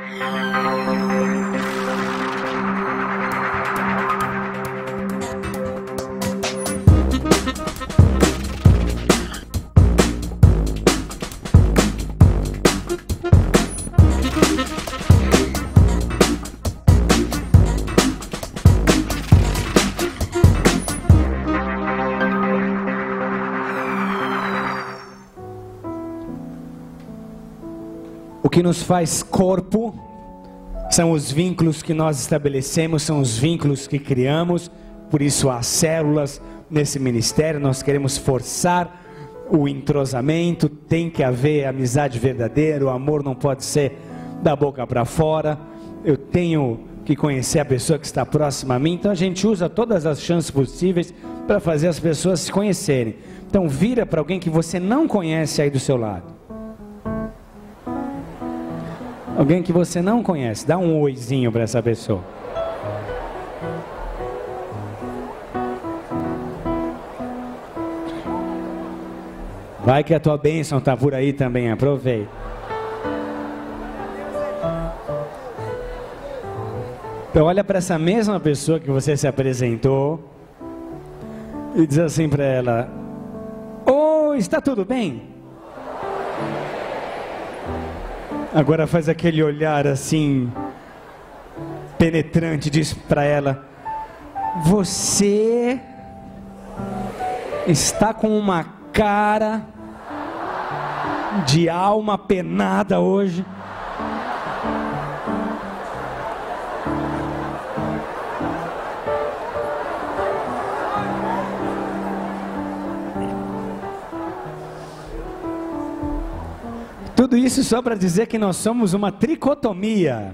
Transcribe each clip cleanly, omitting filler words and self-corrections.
O que nos faz corpo são os vínculos que nós estabelecemos, são os vínculos que criamos. Por isso há células nesse ministério. Nós queremos forçar o entrosamento, tem que haver amizade verdadeira, o amor não pode ser da boca para fora. Eu tenho que conhecer a pessoa que está próxima a mim, então a gente usa todas as chances possíveis para fazer as pessoas se conhecerem. Então vira para alguém que você não conhece aí do seu lado. Alguém que você não conhece, dá um oizinho para essa pessoa. Vai que a tua bênção está por aí também, aproveita. Então olha para essa mesma pessoa que você se apresentou e diz assim para ela: oi, está tudo bem? Agora faz aquele olhar assim penetrante, diz para ela: você está com uma cara de alma penada hoje. Tudo isso só para dizer que nós somos uma tricotomia.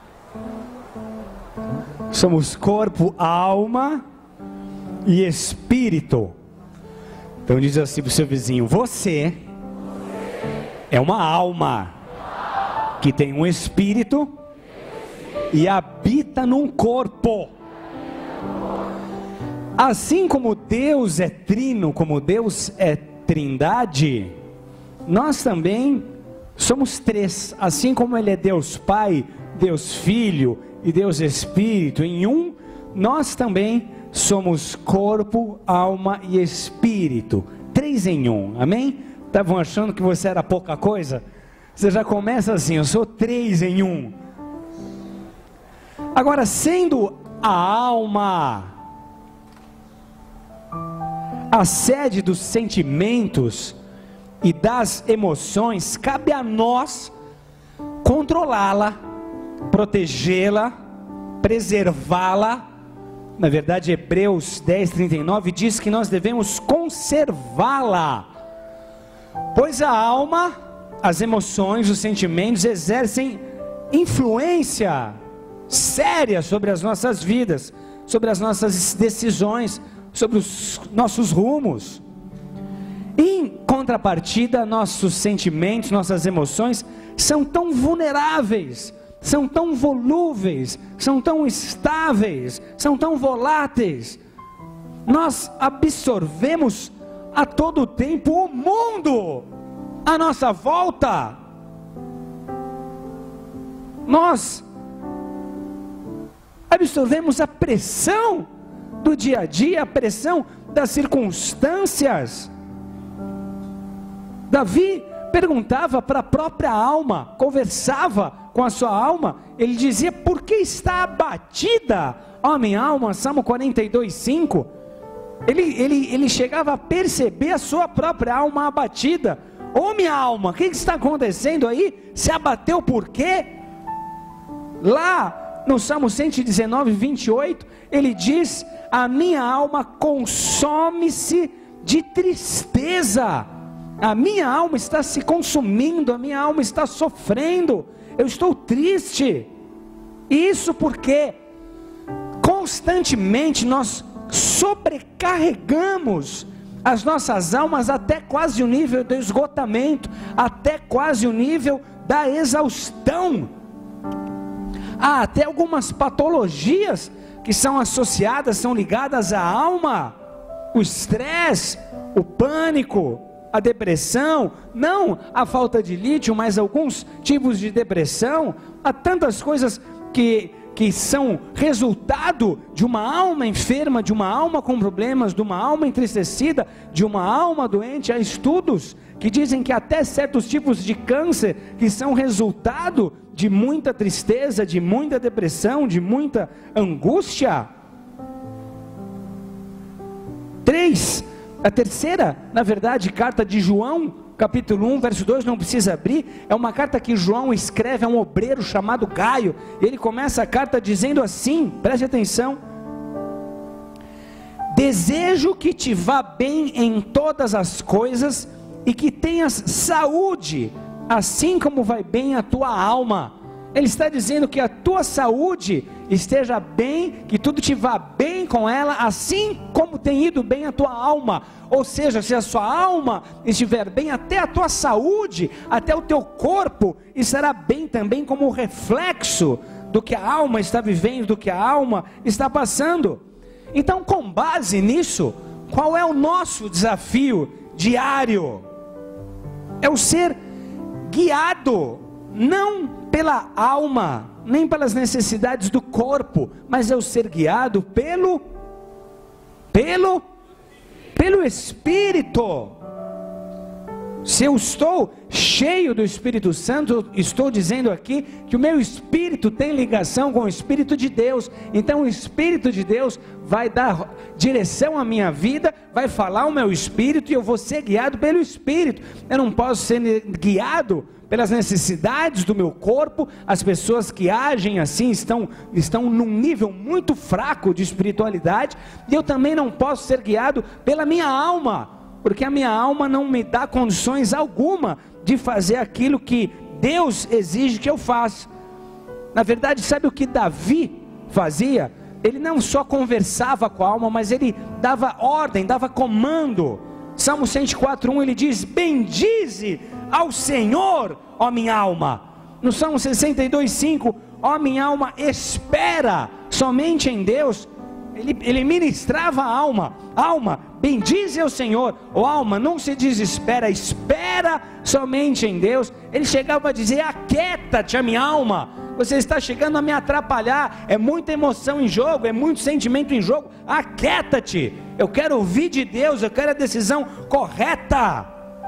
Somos corpo, alma e espírito. Então diz assim para o seu vizinho: você é uma alma que tem um espírito e habita num corpo. Assim como Deus é trino, como Deus é trindade, nós também somos três. Assim como Ele é Deus Pai, Deus Filho e Deus Espírito em um, nós também somos corpo, alma e espírito, três em um, amém? Estavam achando que você era pouca coisa? Você já começa assim: eu sou três em um. Agora, sendo a alma a sede dos sentimentos e das emoções, cabe a nós controlá-la, protegê-la, preservá-la. Na verdade, Hebreus 10:39 diz que nós devemos conservá-la, pois a alma, as emoções, os sentimentos exercem influência séria sobre as nossas vidas, sobre as nossas decisões, sobre os nossos rumos. Em contrapartida, nossos sentimentos, nossas emoções são tão vulneráveis, são tão volúveis, são tão estáveis, são tão voláteis. Nós absorvemos a todo tempo o mundo à nossa volta. Nós absorvemos a pressão do dia a dia, a pressão das circunstâncias. Davi perguntava para a própria alma, conversava com a sua alma, ele dizia: por que está abatida, ó minha alma? Salmo 42:5. Ele chegava a perceber a sua própria alma abatida. Ô minha alma, o que está acontecendo aí? Se abateu por quê? Lá no Salmo 119:28, ele diz: a minha alma consome-se de tristeza. A minha alma está se consumindo, a minha alma está sofrendo, eu estou triste. Isso porque constantemente nós sobrecarregamos as nossas almas até quase o nível do esgotamento, até quase o nível da exaustão. Há até algumas patologias que são associadas, são ligadas à alma: o estresse, o pânico, a depressão, não a falta de lítio, mas alguns tipos de depressão. Há tantas coisas que são resultado de uma alma enferma, de uma alma com problemas, de uma alma entristecida, de uma alma doente. Há estudos que dizem que até certos tipos de câncer que são resultado de muita tristeza, de muita depressão, de muita angústia. 3, a terceira, na verdade, carta de João, capítulo 1, verso 2, não precisa abrir, é uma carta que João escreve a um obreiro chamado Gaio. Ele começa a carta dizendo assim, preste atenção: desejo que te vá bem em todas as coisas e que tenhas saúde, assim como vai bem a tua alma. Ele está dizendo que a tua saúde esteja bem, que tudo te vá bem com ela, assim como tem ido bem a tua alma. Ou seja, se a sua alma estiver bem, até a tua saúde, até o teu corpo estará bem também, como reflexo do que a alma está vivendo, do que a alma está passando. Então, com base nisso, qual é o nosso desafio diário? É o ser guiado, não pela alma, nem pelas necessidades do corpo, mas é o ser guiado pelo Espírito. Se eu estou cheio do Espírito Santo, estou dizendo aqui que o meu espírito tem ligação com o Espírito de Deus. Então o Espírito de Deus vai dar direção à minha vida, vai falar o meu espírito, e eu vou ser guiado pelo Espírito. Eu não posso ser guiado pelas necessidades do meu corpo. As pessoas que agem assim estão num nível muito fraco de espiritualidade. E eu também não posso ser guiado pela minha alma, porque a minha alma não me dá condições alguma de fazer aquilo que Deus exige que eu faça. Na verdade, sabe o que Davi fazia? Ele não só conversava com a alma, mas ele dava ordem, dava comando. Salmo 104:1 ele diz: bendize ao Senhor, ó minha alma. No Salmo 62:5, ó minha alma, espera somente em Deus. Ele ministrava a alma: alma, bendize ao Senhor. Ó alma, não se desespera, espera somente em Deus. Ele chegava a dizer: aquieta-te a minha alma, você está chegando a me atrapalhar, é muita emoção em jogo, é muito sentimento em jogo, aquieta-te, eu quero ouvir de Deus, eu quero a decisão correta.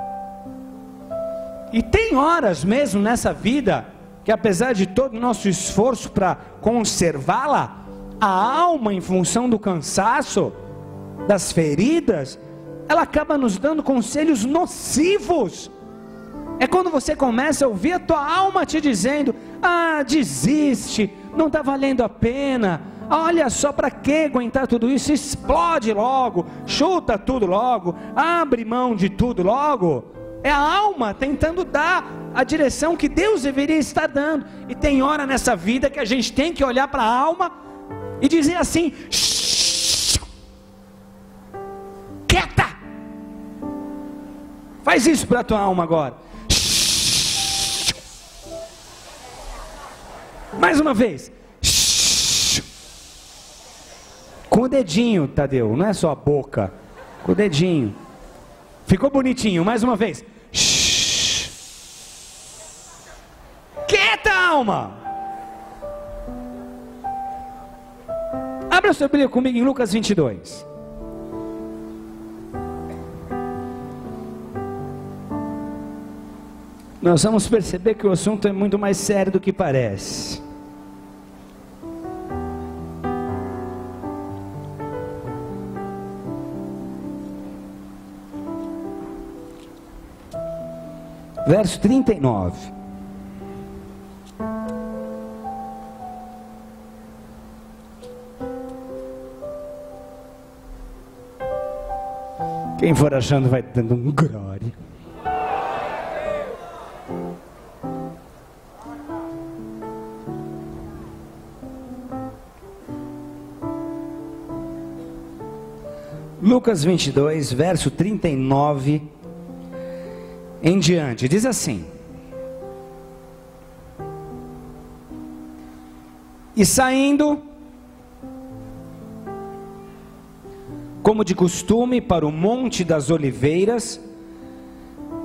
E tem horas mesmo nessa vida, que apesar de todo o nosso esforço para conservá-la, a alma, em função do cansaço, das feridas, ela acaba nos dando conselhos nocivos. É quando você começa a ouvir a tua alma te dizendo: ah, desiste, não está valendo a pena, olha só, para que aguentar tudo isso, explode logo, chuta tudo logo, abre mão de tudo logo. É a alma tentando dar a direção que Deus deveria estar dando. E tem hora nessa vida que a gente tem que olhar para a alma e dizer assim: quieta, faz isso para a tua alma agora. Mais uma vez, com o dedinho, Tadeu, não é só a boca, com o dedinho. Ficou bonitinho, mais uma vez. Quieta, alma. Abra sua Bíblia comigo em Lucas 22. Nós vamos perceber que o assunto é muito mais sério do que parece. Verso 39. Quem for achando vai dando um glória. Lucas 22, verso 39 em diante, diz assim: e saindo, como de costume, para o Monte das Oliveiras,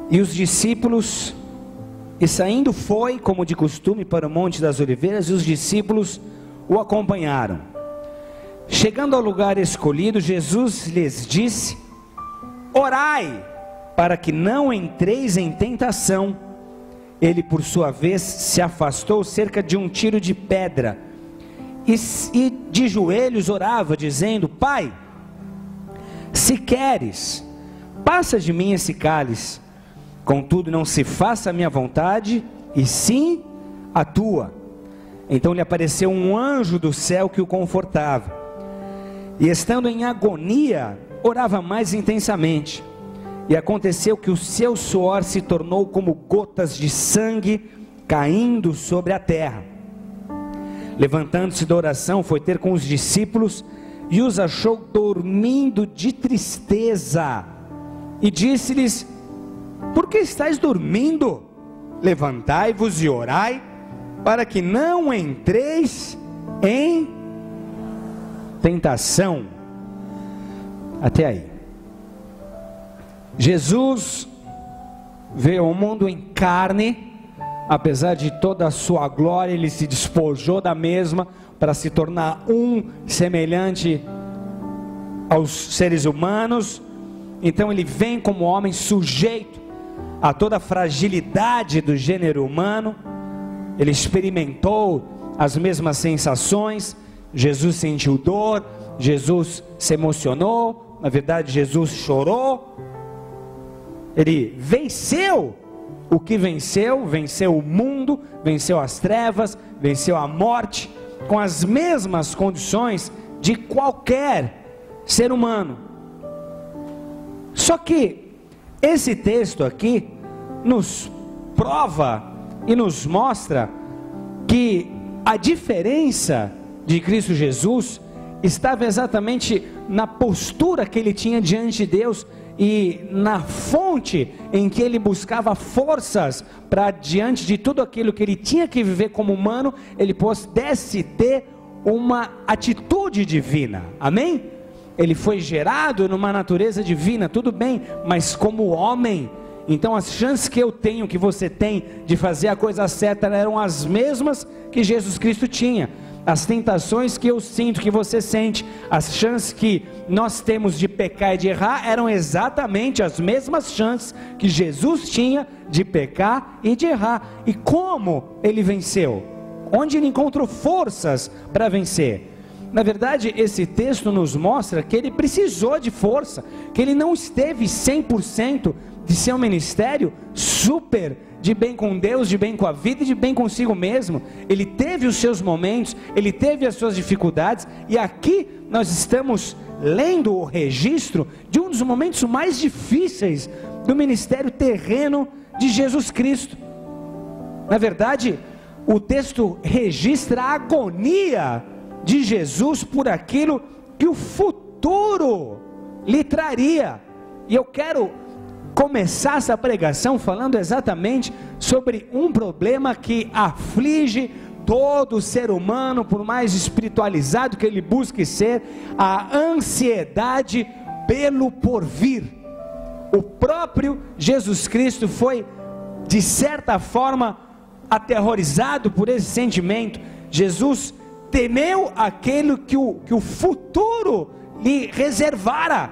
E os discípulos, e saindo foi, como de costume, para o Monte das Oliveiras, e os discípulos o acompanharam. Chegando ao lugar escolhido, Jesus lhes disse: orai, para que não entreis em tentação. Ele, por sua vez, se afastou cerca de um tiro de pedra, e de joelhos orava, dizendo: Pai, se queres, passa de mim esse cálice, contudo não se faça a minha vontade, e sim a tua. Então lhe apareceu um anjo do céu que o confortava, e estando em agonia, orava mais intensamente, e aconteceu que o seu suor se tornou como gotas de sangue caindo sobre a terra. Levantando-se da oração, foi ter com os discípulos, e os achou dormindo de tristeza, e disse-lhes: por que estáis dormindo? Levantai-vos e orai, para que não entreis em tentação. Até aí. Jesus veio ao mundo em carne, apesar de toda a sua glória, ele se despojou da mesma para se tornar semelhante aos seres humanos. Então ele vem como homem sujeito a toda a fragilidade do gênero humano. Ele experimentou as mesmas sensações. Jesus sentiu dor, Jesus se emocionou, na verdade Jesus chorou. Ele venceu o que venceu, venceu o mundo, venceu as trevas, venceu a morte, com as mesmas condições de qualquer ser humano. Só que esse texto aqui nos prova e nos mostra que a diferença de Cristo Jesus estava exatamente na postura que ele tinha diante de Deus e na fonte em que ele buscava forças para, diante de tudo aquilo que ele tinha que viver como humano, ele pudesse ter uma atitude divina. Amém? Ele foi gerado numa natureza divina, tudo bem, mas como homem. Então as chances que eu tenho, que você tem, de fazer a coisa certa eram as mesmas que Jesus Cristo tinha. As tentações que eu sinto, que você sente, as chances que nós temos de pecar e de errar, eram exatamente as mesmas chances que Jesus tinha de pecar e de errar. E como ele venceu? Onde ele encontrou forças para vencer? Na verdade, esse texto nos mostra que ele precisou de força, que ele não esteve 100% de seu ministério super de bem com Deus, de bem com a vida e de bem consigo mesmo. Ele teve os seus momentos, ele teve as suas dificuldades, e aqui nós estamos lendo o registro de um dos momentos mais difíceis do ministério terreno de Jesus Cristo. Na verdade, o texto registra a agonia de Jesus por aquilo que o futuro lhe traria. E eu quero começar essa pregação falando exatamente sobre um problema que aflige todo ser humano, por mais espiritualizado que ele busque ser: a ansiedade pelo porvir. O próprio Jesus Cristo foi, de certa forma, aterrorizado por esse sentimento. Jesus temeu aquilo que o futuro lhe reservara.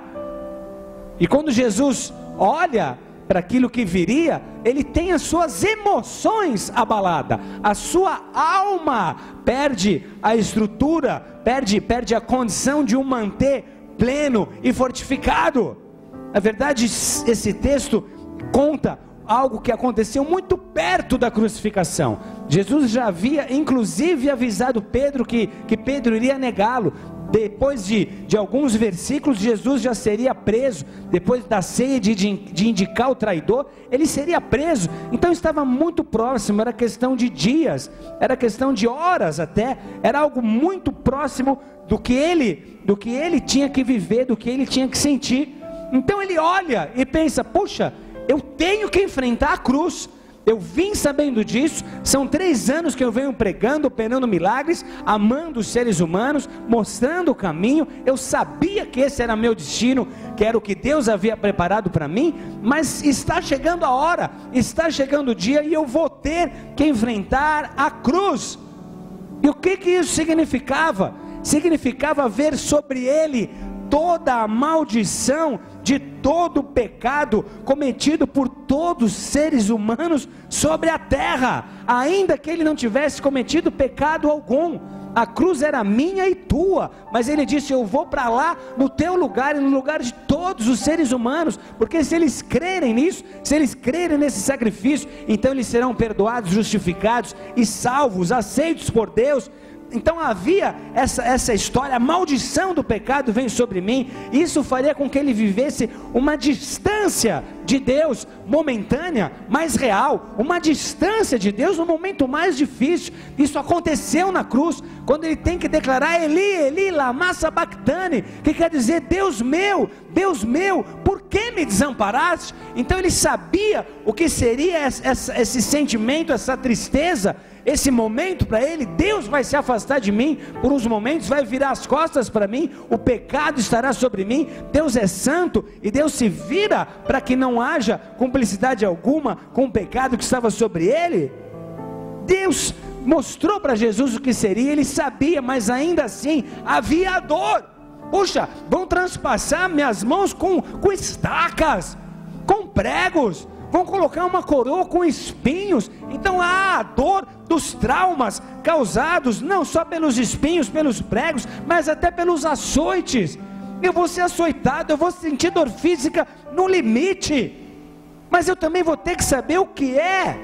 E quando Jesus olha para aquilo que viria, ele tem as suas emoções abaladas, a sua alma perde a estrutura, perde a condição de o manter pleno e fortificado. Na verdade, esse texto conta algo que aconteceu muito perto da crucificação. Jesus já havia inclusive avisado Pedro que Pedro iria negá-lo. Depois de alguns versículos, Jesus já seria preso. Depois da ceia de indicar o traidor, ele seria preso. Então estava muito próximo, era questão de dias, era questão de horas até, era algo muito próximo do que ele tinha que viver, do que ele tinha que sentir. Então ele olha e pensa: puxa, eu tenho que enfrentar a cruz, Eu vim sabendo disso, são 3 anos que eu venho pregando, operando milagres, amando os seres humanos, mostrando o caminho. Eu sabia que esse era meu destino, que era o que Deus havia preparado para mim, mas está chegando a hora, está chegando o dia, e eu vou ter que enfrentar a cruz. E o que isso significava? Significava ver sobre ele toda a maldição de todo o pecado cometido por todos os seres humanos sobre a terra, ainda que ele não tivesse cometido pecado algum. A cruz era minha e tua, mas ele disse: eu vou para lá no teu lugar e no lugar de todos os seres humanos, porque se eles crerem nisso, se eles crerem nesse sacrifício, então eles serão perdoados, justificados e salvos, aceitos por Deus. Então havia essa história, a maldição do pecado vem sobre mim. Isso faria com que ele vivesse uma distância de Deus momentânea, mais real, uma distância de Deus no momento mais difícil. Isso aconteceu na cruz, quando ele tem que declarar: Eli, Eli, lama sabachthani, que quer dizer: Deus meu, por que me desamparaste? Então ele sabia o que seria esse sentimento, essa tristeza. Esse momento para ele, Deus vai se afastar de mim por uns momentos, vai virar as costas para mim, o pecado estará sobre mim. Deus é santo e Deus se vira para que não haja cumplicidade alguma com o pecado que estava sobre ele. Deus mostrou para Jesus o que seria, ele sabia, mas ainda assim havia dor. Puxa, vão transpassar minhas mãos com estacas, com pregos, vão colocar uma coroa com espinhos. Então há a dor dos traumas causados não só pelos espinhos, pelos pregos, mas até pelos açoites. Eu vou ser açoitado, eu vou sentir dor física no limite, mas eu também vou ter que saber o que é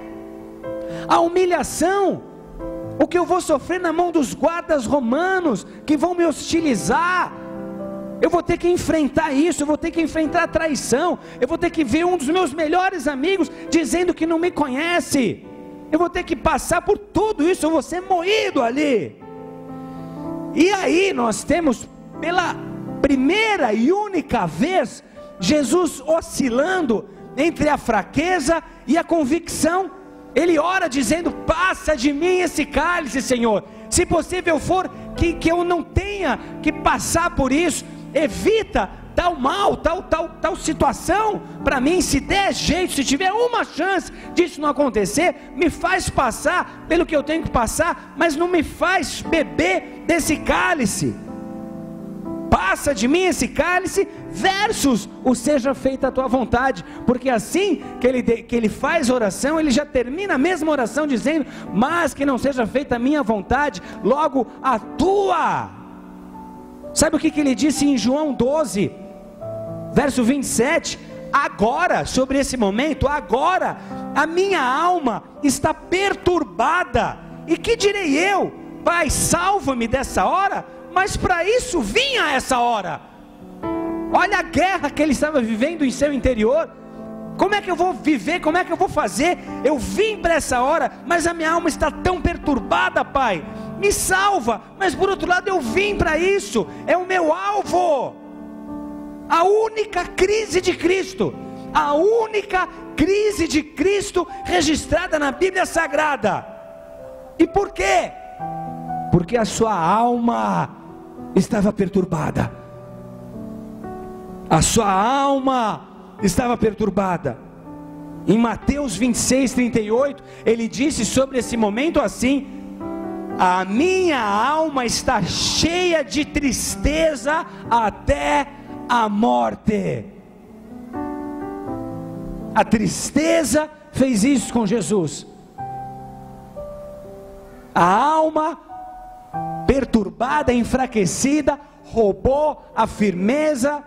a humilhação, o que eu vou sofrer na mão dos guardas romanos que vão me hostilizar. Eu vou ter que enfrentar isso, eu vou ter que enfrentar a traição, eu vou ter que ver um dos meus melhores amigos dizendo que não me conhece, eu vou ter que passar por tudo isso, eu vou ser moído ali. E aí nós temos, pela primeira e única vez, Jesus oscilando entre a fraqueza e a convicção. Ele ora dizendo: passa de mim esse cálice, Senhor, se possível for que eu não tenha que passar por isso, evita tal mal, tal situação para mim. Se der jeito, se tiver uma chance disso não acontecer, me faz passar pelo que eu tenho que passar, mas não me faz beber desse cálice. Passa de mim esse cálice, versus o seja feita a tua vontade, porque assim que ele faz oração, ele já termina a mesma oração dizendo: mas que não seja feita a minha vontade, logo a tua. Sabe o que ele disse em João 12, verso 27? Agora, sobre esse momento, agora a minha alma está perturbada, e que direi eu? Pai, salva-me dessa hora. Mas para isso vinha essa hora. Olha a guerra que ele estava vivendo em seu interior. Como é que eu vou viver? Como é que eu vou fazer? Eu vim para essa hora, mas a minha alma está tão perturbada, Pai, me salva. Mas por outro lado, eu vim para isso, é o meu alvo. A única crise de Cristo, a única crise de Cristo registrada na Bíblia Sagrada. E por quê? Porque a sua alma estava perturbada. A sua alma estava perturbada. Em Mateus 26, 38, ele disse sobre esse momento assim: a minha alma está cheia de tristeza até a morte. A tristeza fez isso com Jesus. A alma perturbada, enfraquecida, roubou a firmeza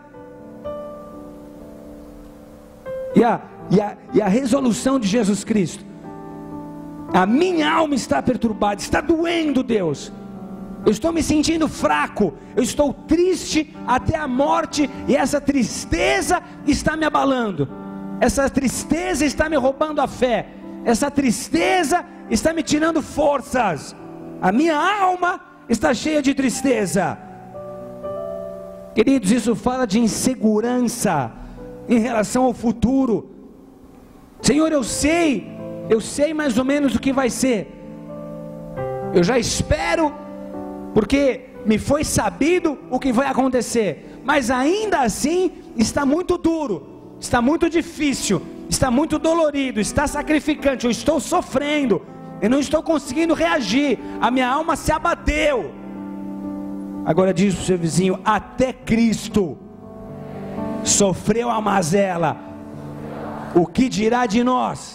e a resolução de Jesus Cristo. A minha alma está perturbada, está doendo, Deus. Eu estou me sentindo fraco, eu estou triste até a morte, e essa tristeza está me abalando, essa tristeza está me roubando a fé, essa tristeza está me tirando forças. A minha alma está cheia de tristeza. Queridos, isso fala de insegurança em relação ao futuro. Senhor, eu sei eu sei mais ou menos o que vai ser, eu já espero, porque me foi sabido o que vai acontecer, mas ainda assim está muito duro, está muito difícil, está muito dolorido, está sacrificante, eu estou sofrendo, eu não estou conseguindo reagir, a minha alma se abateu. Agora diz para o seu vizinho: até Cristo sofreu a mazela, o que dirá de nós?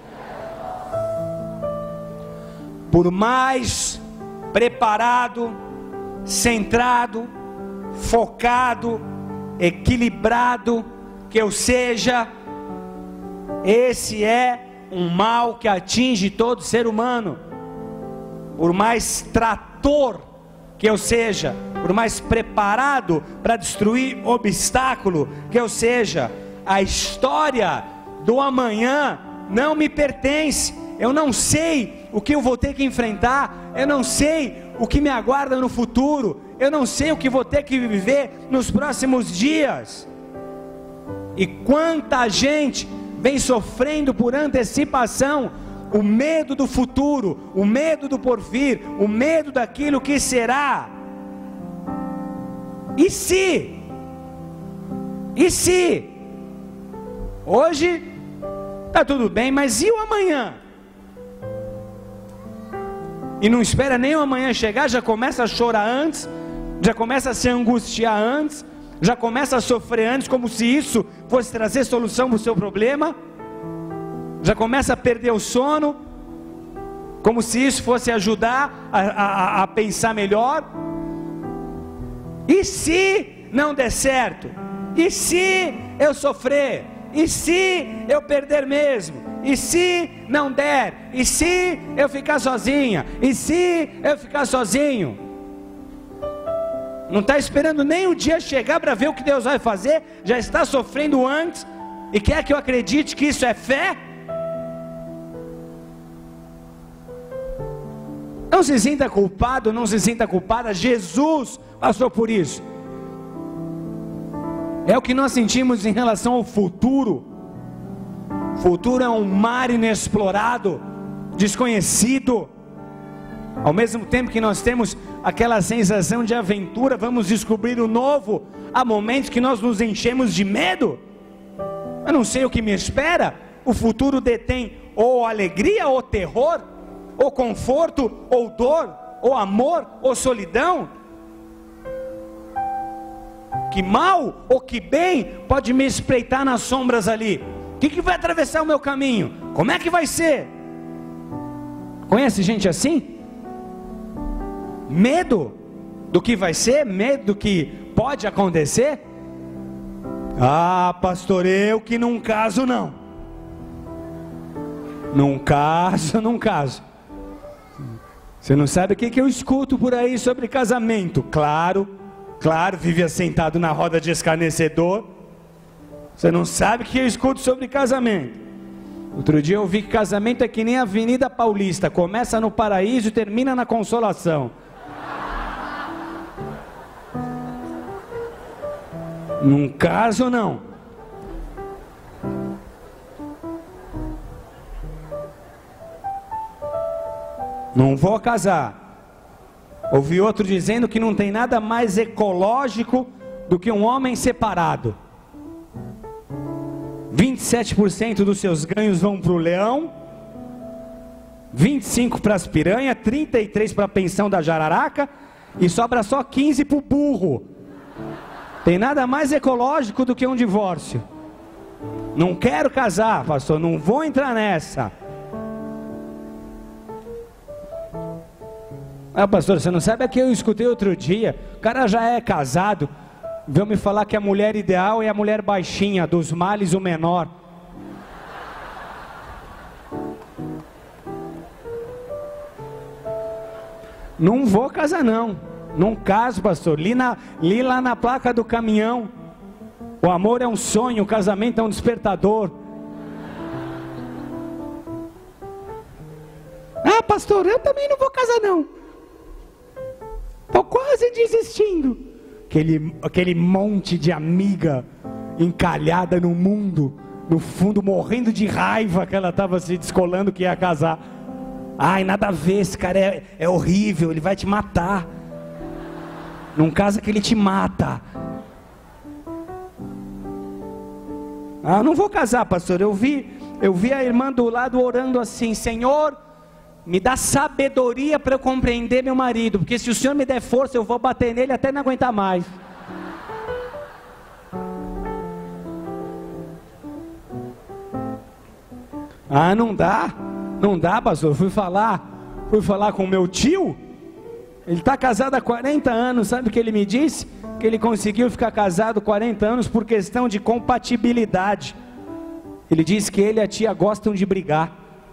Por mais preparado, centrado, focado, equilibrado que eu seja, esse é um mal que atinge todo ser humano. Por mais trator que eu seja, por mais preparado para destruir obstáculo que eu seja, a história do amanhã não me pertence. Eu não sei o que eu vou ter que enfrentar, eu não sei o que me aguarda no futuro, eu não sei o que vou ter que viver nos próximos dias. E quanta gente vem sofrendo por antecipação o medo do futuro, o medo do porvir, o medo daquilo que será. E se? Hoje está tudo bem, mas e o amanhã? E não espera nem o amanhã chegar, já começa a chorar antes, já começa a se angustiar antes, já começa a sofrer antes, como se isso fosse trazer solução para o seu problema, já começa a perder o sono, como se isso fosse ajudar a pensar melhor. E se não der certo? E se eu sofrer? E se eu perder mesmo? E se não der? E se eu ficar sozinha? E se eu ficar sozinho? Não está esperando nem o dia chegar para ver o que Deus vai fazer, já está sofrendo antes, e quer que eu acredite que isso é fé? Não se sinta culpado, não se sinta culpada, Jesus passou por isso. É o que nós sentimos em relação ao futuro. O futuro é um mar inexplorado, desconhecido. Ao mesmo tempo que nós temos aquela sensação de aventura, vamos descobrir o novo. Há momentos que nós nos enchemos de medo. Eu não sei o que me espera. O futuro detém ou alegria ou terror, ou conforto ou dor, ou amor ou solidão. Que mal ou que bem pode me espreitar nas sombras ali? O que vai atravessar o meu caminho? Como é que vai ser? Conhece gente assim? Medo do que vai ser, medo do que pode acontecer. Ah, pastor, eu que não caso não. Não caso. Você não sabe o que eu escuto por aí sobre casamento? Claro, vive assentado na roda de escarnecedor. Você não sabe o que eu escuto sobre casamento. Outro dia eu vi que casamento é que nem a Avenida Paulista, começa no Paraíso e termina na Consolação. Não caso não. Não vou casar. Ouvi outro dizendo que não tem nada mais ecológico do que um homem separado. 27% dos seus ganhos vão para o leão, 25% para as piranhas, 33% para a pensão da jararaca, e sobra só 15% para o burro. Tem nada mais ecológico do que um divórcio. Não quero casar, pastor, não vou entrar nessa. Ah, pastor, você não sabe o que eu escutei outro dia? O cara já é casado, veio me falar que a mulher ideal é a mulher baixinha, dos males o menor. Não vou casar não. Não caso, pastor. Li lá na placa do caminhão. O amor é um sonho, o casamento é um despertador. Ah, pastor, eu também não vou casar não. Estou quase desistindo. Aquele monte de amiga encalhada no mundo, no fundo morrendo de raiva que ela estava se descolando que ia casar. Ai, nada a ver, esse cara é horrível, ele vai te matar. Não casa que ele te mata. Ah, não vou casar, pastor. Eu vi a irmã do lado orando assim: Senhor, me dá sabedoria para eu compreender meu marido, porque se o Senhor me der força, eu vou bater nele até não aguentar mais. Ah, não dá, pastor. Fui falar com o meu tio. Ele está casado há 40 anos, sabe o que ele me disse? Que ele conseguiu ficar casado 40 anos por questão de compatibilidade. Ele disse que ele e a tia gostam de brigar.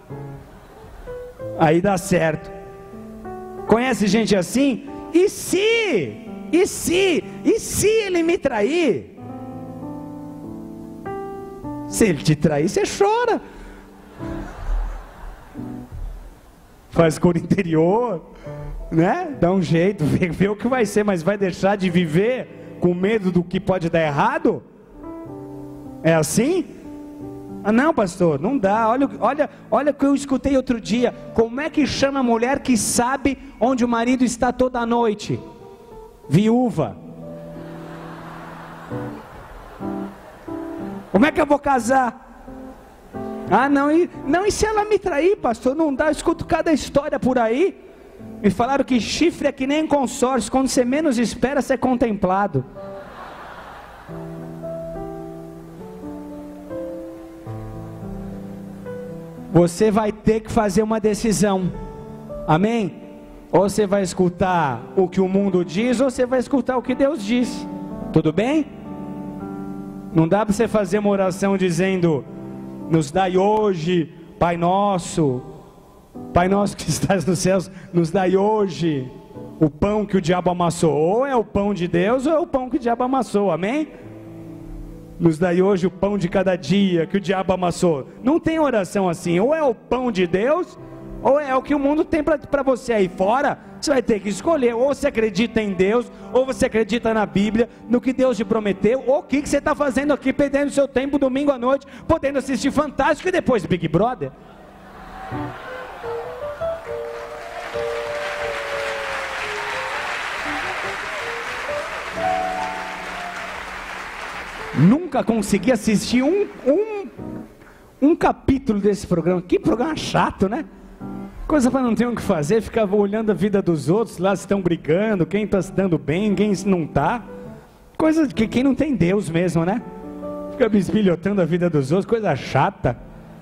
Aí dá certo. Conhece gente assim? E se ele me trair? Se ele te trair, você chora. Faz cor interior, né? Dá um jeito, vê o que vai ser, mas vai deixar de viver com medo do que pode dar errado? É assim? Ah, não, pastor, não dá. Olha o que eu escutei outro dia. Como é que chama a mulher que sabe onde o marido está toda noite? Viúva. Como é que eu vou casar? Ah, não, e se ela me trair, pastor? Não dá, eu escuto cada história por aí. Me falaram que chifre é que nem consórcio, quando você menos espera, você é contemplado. Você vai ter que fazer uma decisão, amém? Ou você vai escutar o que o mundo diz, ou você vai escutar o que Deus diz, tudo bem? Não dá para você fazer uma oração dizendo: nos dai hoje, Pai nosso que estás nos céus, nos dai hoje o pão que o diabo amassou. Ou é o pão de Deus, ou é o pão que o diabo amassou, amém? Nos dai hoje o pão de cada dia que o diabo amassou. Não tem oração assim. Ou é o pão de Deus, ou é o que o mundo tem para você aí fora. Você vai ter que escolher. Ou você acredita em Deus, ou você acredita na Bíblia, no que Deus te prometeu. Ou o que você está fazendo aqui, perdendo seu tempo domingo à noite, podendo assistir Fantástico e depois Big Brother. Nunca consegui assistir um capítulo desse programa. Que programa chato, né? Coisa para não ter o que fazer, ficava olhando a vida dos outros, lá estão brigando, quem está se dando bem, quem não está. Coisa que quem não tem Deus mesmo, né? Fica bisbilhotando a vida dos outros, coisa chata.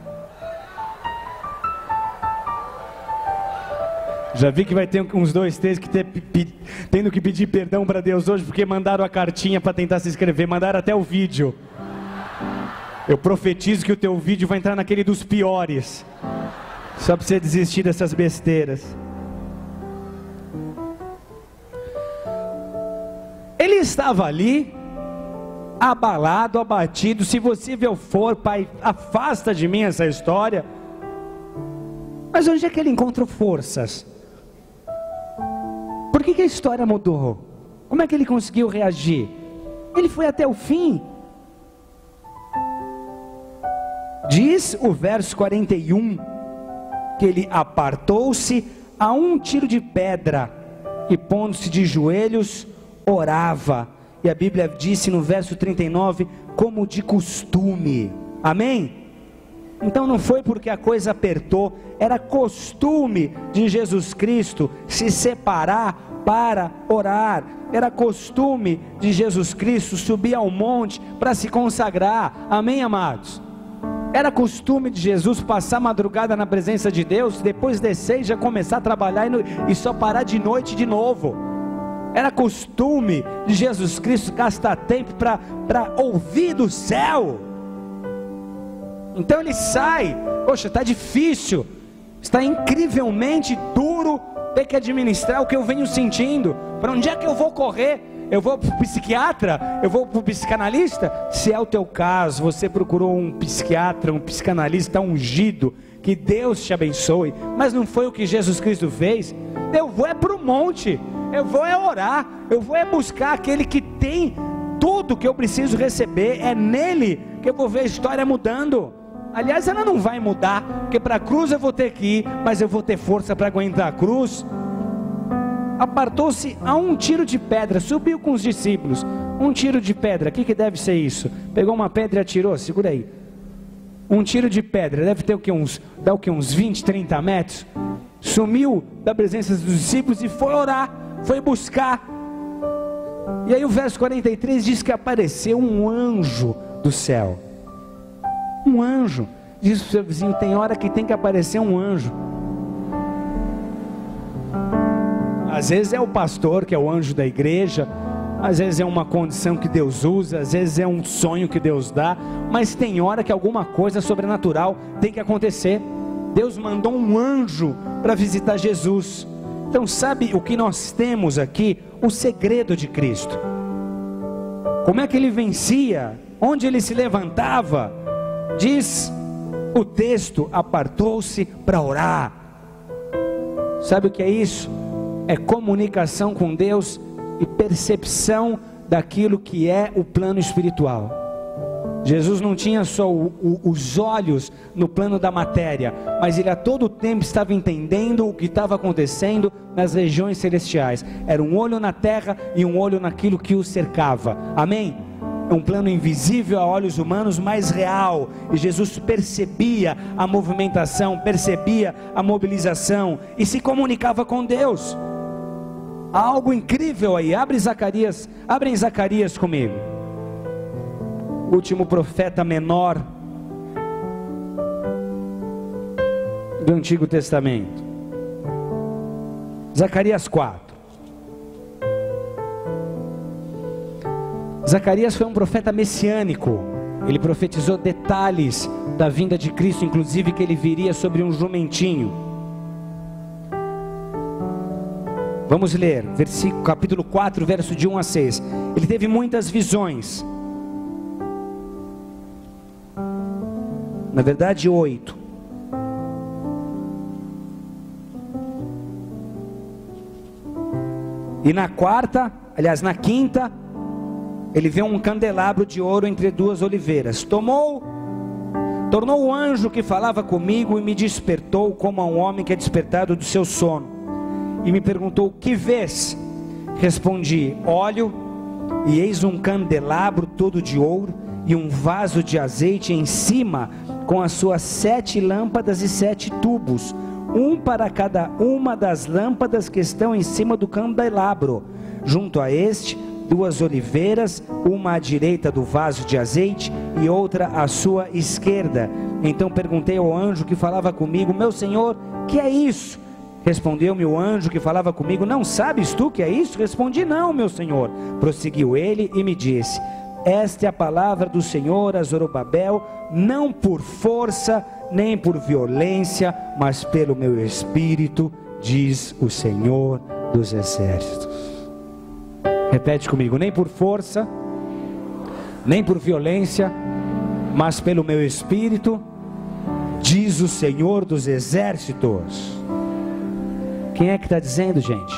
Já vi que vai ter uns 2, 3 que tendo que pedir perdão para Deus hoje, porque mandaram a cartinha para tentar se inscrever, mandaram até o vídeo. Eu profetizo que o teu vídeo vai entrar naquele dos piores, só para você desistir dessas besteiras. Ele estava ali, abalado, abatido. Se você for, Pai, afasta de mim essa história. Mas onde é que ele encontrou forças? Por que a história mudou? Como é que ele conseguiu reagir? Ele foi até o fim. Diz o verso 41, que ele apartou-se a um tiro de pedra, e pondo-se de joelhos, orava. E a Bíblia disse no verso 39, como de costume. Amém? Então não foi porque a coisa apertou, era costume de Jesus Cristo se separar para orar. Era costume de Jesus Cristo subir ao monte para se consagrar. Amém, amados? Era costume de Jesus passar a madrugada na presença de Deus, depois descer e já começar a trabalhar e só parar de noite de novo. Era costume de Jesus Cristo gastar tempo para ouvir do céu. Então ele sai, poxa, está difícil, está incrivelmente duro ter que administrar o que eu venho sentindo. Para onde é que eu vou correr? Eu vou para o psiquiatra? Eu vou para o psicanalista? Se é o teu caso, você procurou um psiquiatra, um psicanalista ungido, que Deus te abençoe. Mas não foi o que Jesus Cristo fez. Eu vou para o monte, eu vou orar, eu vou buscar aquele que tem tudo que eu preciso receber, é nele que eu vou ver a história mudando. Aliás, ela não vai mudar, porque para a cruz eu vou ter que ir, mas eu vou ter força para aguentar a cruz. Apartou-se a um tiro de pedra, subiu com os discípulos. Um tiro de pedra, o que deve ser isso? Pegou uma pedra e atirou, segura aí. Um tiro de pedra, deve ter o que? Uns 20, 30 metros. Sumiu da presença dos discípulos e foi orar, foi buscar. E aí o verso 43 diz que apareceu um anjo do céu. Um anjo. Diz para o seu vizinho, tem hora que tem que aparecer um anjo. Às vezes é o pastor que é o anjo da igreja, às vezes é uma condição que Deus usa, às vezes é um sonho que Deus dá, mas tem hora que alguma coisa sobrenatural tem que acontecer. Deus mandou um anjo para visitar Jesus. Então sabe o que nós temos aqui? O segredo de Cristo. Como é que ele vencia? Onde ele se levantava? Diz o texto, apartou-se para orar. Sabe o que é isso? É comunicação com Deus e percepção daquilo que é o plano espiritual. Jesus não tinha só os olhos no plano da matéria, mas ele a todo tempo estava entendendo o que estava acontecendo nas regiões celestiais. Era um olho na terra e um olho naquilo que o cercava. Amém? Um plano invisível a olhos humanos, mas real. E Jesus percebia a movimentação, percebia a mobilização e se comunicava com Deus. Há algo incrível aí. Abrem Zacarias comigo. Último profeta menor do Antigo Testamento. Zacarias 4. Zacarias foi um profeta messiânico. Ele profetizou detalhes da vinda de Cristo, inclusive que ele viria sobre um jumentinho. Vamos ler, capítulo 4, verso de 1 a 6. Ele teve muitas visões. Na verdade 8. E na quinta, ele vê um candelabro de ouro entre duas oliveiras. Tornou o anjo que falava comigo e me despertou como a um homem que é despertado do seu sono. E me perguntou, que vês? Respondi, olho, e eis um candelabro todo de ouro e um vaso de azeite em cima, com as suas 7 lâmpadas e 7 tubos, um para cada uma das lâmpadas que estão em cima do candelabro. Junto a este, 2 oliveiras, uma à direita do vaso de azeite e outra à sua esquerda. Então perguntei ao anjo que falava comigo, meu senhor, que é isso? Respondeu-me o anjo que falava comigo, não sabes tu que é isso? Respondi, não, meu senhor. Prosseguiu ele e me disse, esta é a palavra do Senhor a Zorobabel, não por força, nem por violência, mas pelo meu espírito, diz o Senhor dos exércitos. Repete comigo, nem por força, nem por violência, mas pelo meu espírito, diz o Senhor dos exércitos. Quem é que está dizendo, gente?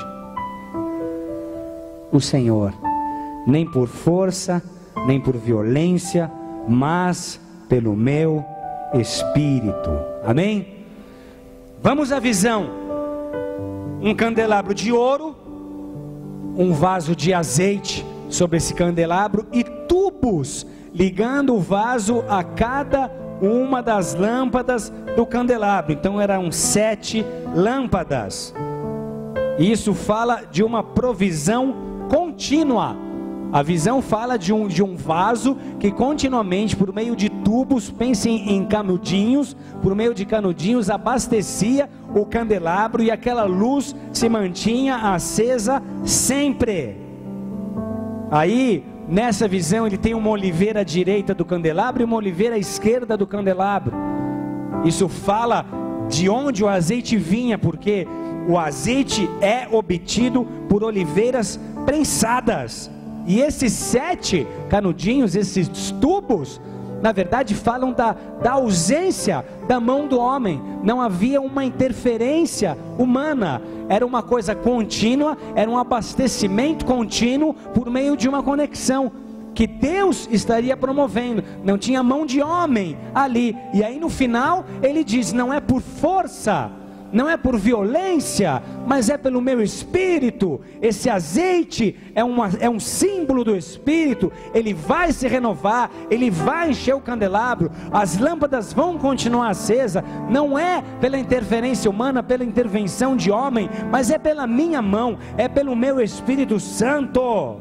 O Senhor. Nem por força, nem por violência, mas pelo meu espírito. Amém? Vamos à visão. Um candelabro de ouro, um vaso de azeite sobre esse candelabro e tubos ligando o vaso a cada uma das lâmpadas do candelabro. Então eram 7 lâmpadas. Isso fala de uma provisão contínua. A visão fala de um vaso que continuamente, por meio de tubos, pensem em canudinhos, por meio de canudinhos abastecia o candelabro e aquela luz se mantinha acesa sempre. Aí, nessa visão, ele tem uma oliveira à direita do candelabro e uma oliveira à esquerda do candelabro. Isso fala de onde o azeite vinha, porque o azeite é obtido por oliveiras prensadas. E esses 7 canudinhos, esses tubos, na verdade falam da ausência da mão do homem. Não havia uma interferência humana, era uma coisa contínua, era um abastecimento contínuo por meio de uma conexão. que Deus estaria promovendo, não tinha mão de homem ali. E aí no final ele diz: não é por força, não é por violência, mas é pelo meu Espírito. Esse azeite é um símbolo do Espírito. Ele vai se renovar, ele vai encher o candelabro, as lâmpadas vão continuar acesas. Não é pela interferência humana, pela intervenção de homem, mas é pela minha mão, é pelo meu Espírito Santo.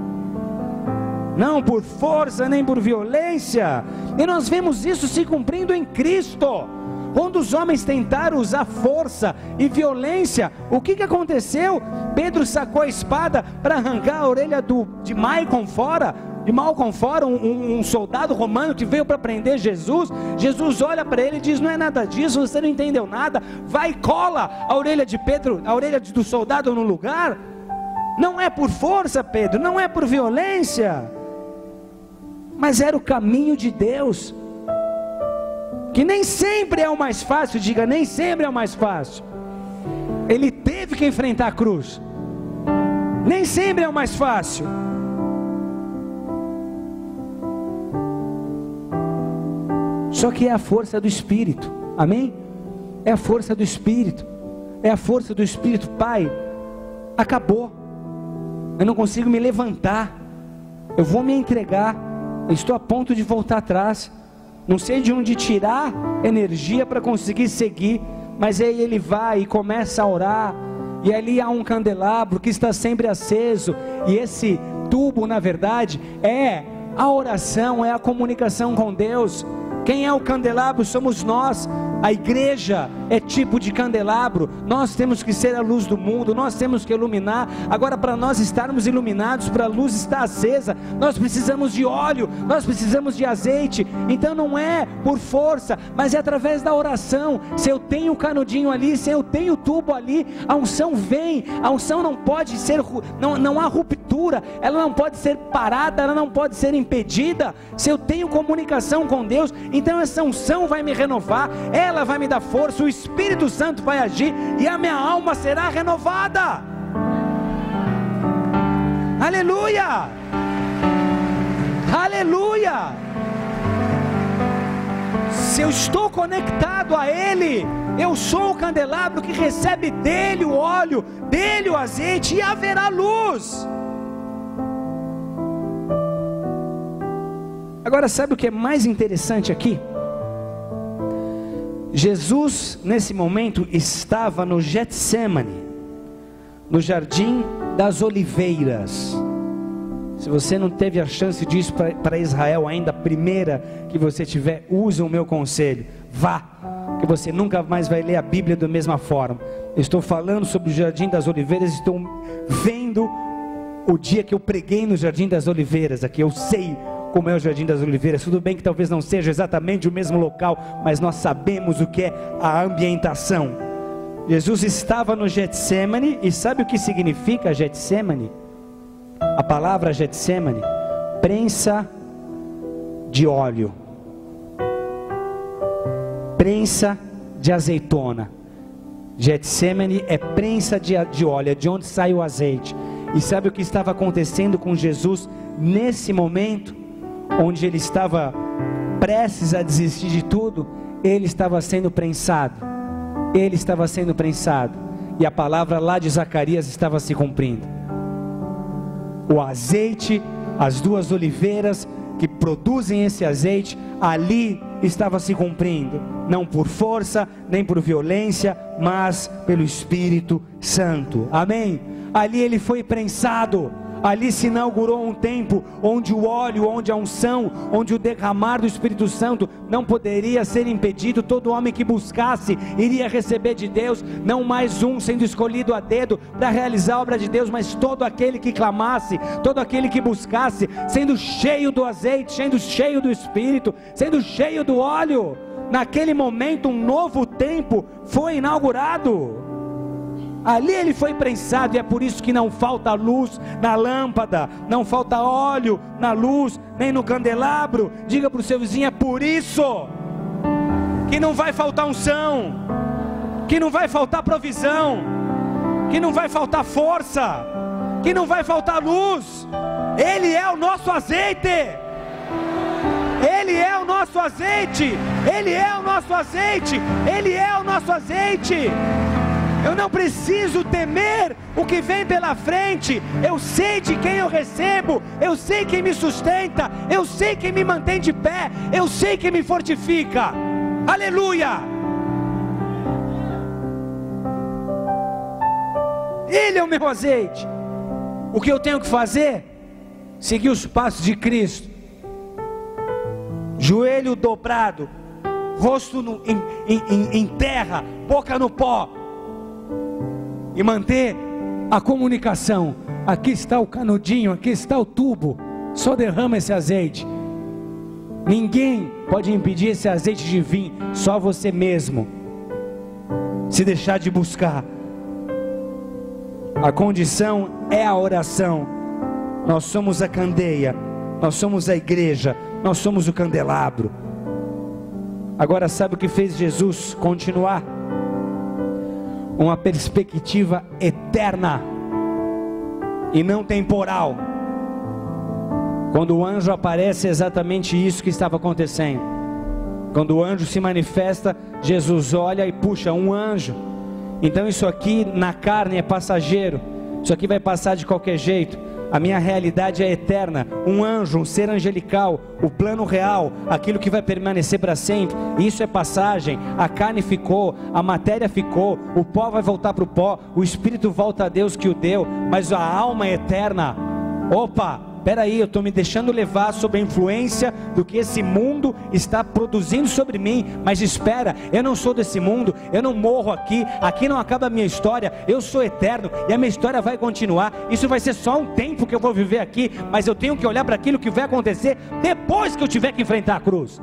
Não por força nem por violência. E nós vemos isso se cumprindo em Cristo. Quando os homens tentaram usar força e violência, o que aconteceu? Pedro sacou a espada para arrancar a orelha de Malcom fora, um soldado romano que veio para prender Jesus. Jesus olha para ele e diz: não é nada disso, você não entendeu nada. Vai e cola a orelha de Pedro, a orelha do soldado no lugar. Não é por força, Pedro, não é por violência, mas era o caminho de Deus, que nem sempre é o mais fácil. Diga, nem sempre é o mais fácil. Ele teve que enfrentar a cruz, nem sempre é o mais fácil. Só que é a força do Espírito, amém? É a força do Espírito, é a força do Espírito. Pai, acabou, eu não consigo me levantar, eu vou me entregar, eu estou a ponto de voltar atrás, não sei de onde tirar energia para conseguir seguir. Mas aí ele vai e começa a orar, e ali há um candelabro que está sempre aceso, e esse tubo na verdade é a oração, é a comunicação com Deus. Quem é o candelabro? Somos nós. A igreja é tipo de candelabro. Nós temos que ser a luz do mundo, nós temos que iluminar. Agora, para nós estarmos iluminados, para a luz estar acesa, nós precisamos de óleo, nós precisamos de azeite. Então não é por força, mas é através da oração. Se eu tenho o canudinho ali, se eu tenho o tubo ali, a unção vem. A unção não pode ser, não há ruptura, ela não pode ser parada, ela não pode ser impedida. Se eu tenho comunicação com Deus, então essa unção vai me renovar, ela vai me dar força, o Espírito Santo vai agir e a minha alma será renovada. Aleluia, aleluia. Se eu estou conectado a Ele, eu sou o candelabro que recebe dele o óleo, dele o azeite, e haverá luz. Agora, sabe o que é mais interessante aqui? Jesus nesse momento estava no Getsemane, no Jardim das Oliveiras. Se você não teve a chance disso para Israel ainda, a primeira que você tiver, use o meu conselho, vá, que você nunca mais vai ler a Bíblia da mesma forma. Eu estou falando sobre o Jardim das Oliveiras, estou vendo o dia que eu preguei no Jardim das Oliveiras aqui, eu sei como é o Jardim das Oliveiras. Tudo bem que talvez não seja exatamente o mesmo local, mas nós sabemos o que é a ambientação. Jesus estava no Getsemane, e sabe o que significa Getsemane? A palavra Getsemane, prensa de óleo, prensa de azeitona. Getsemane é prensa de óleo, é de onde sai o azeite. E sabe o que estava acontecendo com Jesus nesse momento? Onde ele estava prestes a desistir de tudo, ele estava sendo prensado, ele estava sendo prensado, e a palavra lá de Zacarias estava se cumprindo. O azeite, as duas oliveiras que produzem esse azeite, ali estava se cumprindo, não por força, nem por violência, mas pelo Espírito Santo, amém? Ali ele foi prensado. Ali se inaugurou um tempo onde o óleo, onde a unção, onde o derramar do Espírito Santo não poderia ser impedido. Todo homem que buscasse iria receber de Deus, não mais um sendo escolhido a dedo para realizar a obra de Deus, mas todo aquele que clamasse, todo aquele que buscasse, sendo cheio do azeite, sendo cheio do Espírito, sendo cheio do óleo. Naquele momento um novo tempo foi inaugurado. Ali ele foi prensado, e é por isso que não falta luz na lâmpada, não falta óleo na luz, nem no candelabro. Diga para o seu vizinho: é por isso que não vai faltar unção, que não vai faltar provisão, que não vai faltar força, que não vai faltar luz. Ele é o nosso azeite. Ele é o nosso azeite. Ele é o nosso azeite. Ele é o nosso azeite. Eu não preciso temer o que vem pela frente. Eu sei de quem eu recebo. Eu sei quem me sustenta. Eu sei quem me mantém de pé. Eu sei quem me fortifica. Aleluia! Ele é o meu azeite. O que eu tenho que fazer? Seguir os passos de Cristo. Joelho dobrado, rosto em terra, boca no pó, e manter a comunicação. Aqui está o canudinho, aqui está o tubo, só derrama esse azeite. Ninguém pode impedir esse azeite de vir, só você mesmo, se deixar de buscar. A condição é a oração. Nós somos a candeia, nós somos a igreja, nós somos o candelabro. Agora, sabe o que fez Jesus continuar? Uma perspectiva eterna e não temporal. Quando o anjo aparece, é exatamente isso que estava acontecendo. Quando o anjo se manifesta, Jesus olha e puxa, um anjo. Então isso aqui na carne é passageiro. Isso aqui vai passar de qualquer jeito. A minha realidade é eterna. Um anjo, um ser angelical, o plano real, aquilo que vai permanecer para sempre. Isso é passagem. A carne ficou, a matéria ficou, o pó vai voltar para o pó, o espírito volta a Deus que o deu, mas a alma é eterna. Opa, peraí, eu estou me deixando levar sob a influência do que esse mundo está produzindo sobre mim. Mas espera, eu não sou desse mundo, eu não morro aqui, aqui não acaba a minha história, eu sou eterno e a minha história vai continuar. Isso vai ser só um tempo que eu vou viver aqui, mas eu tenho que olhar para aquilo que vai acontecer depois que eu tiver que enfrentar a cruz.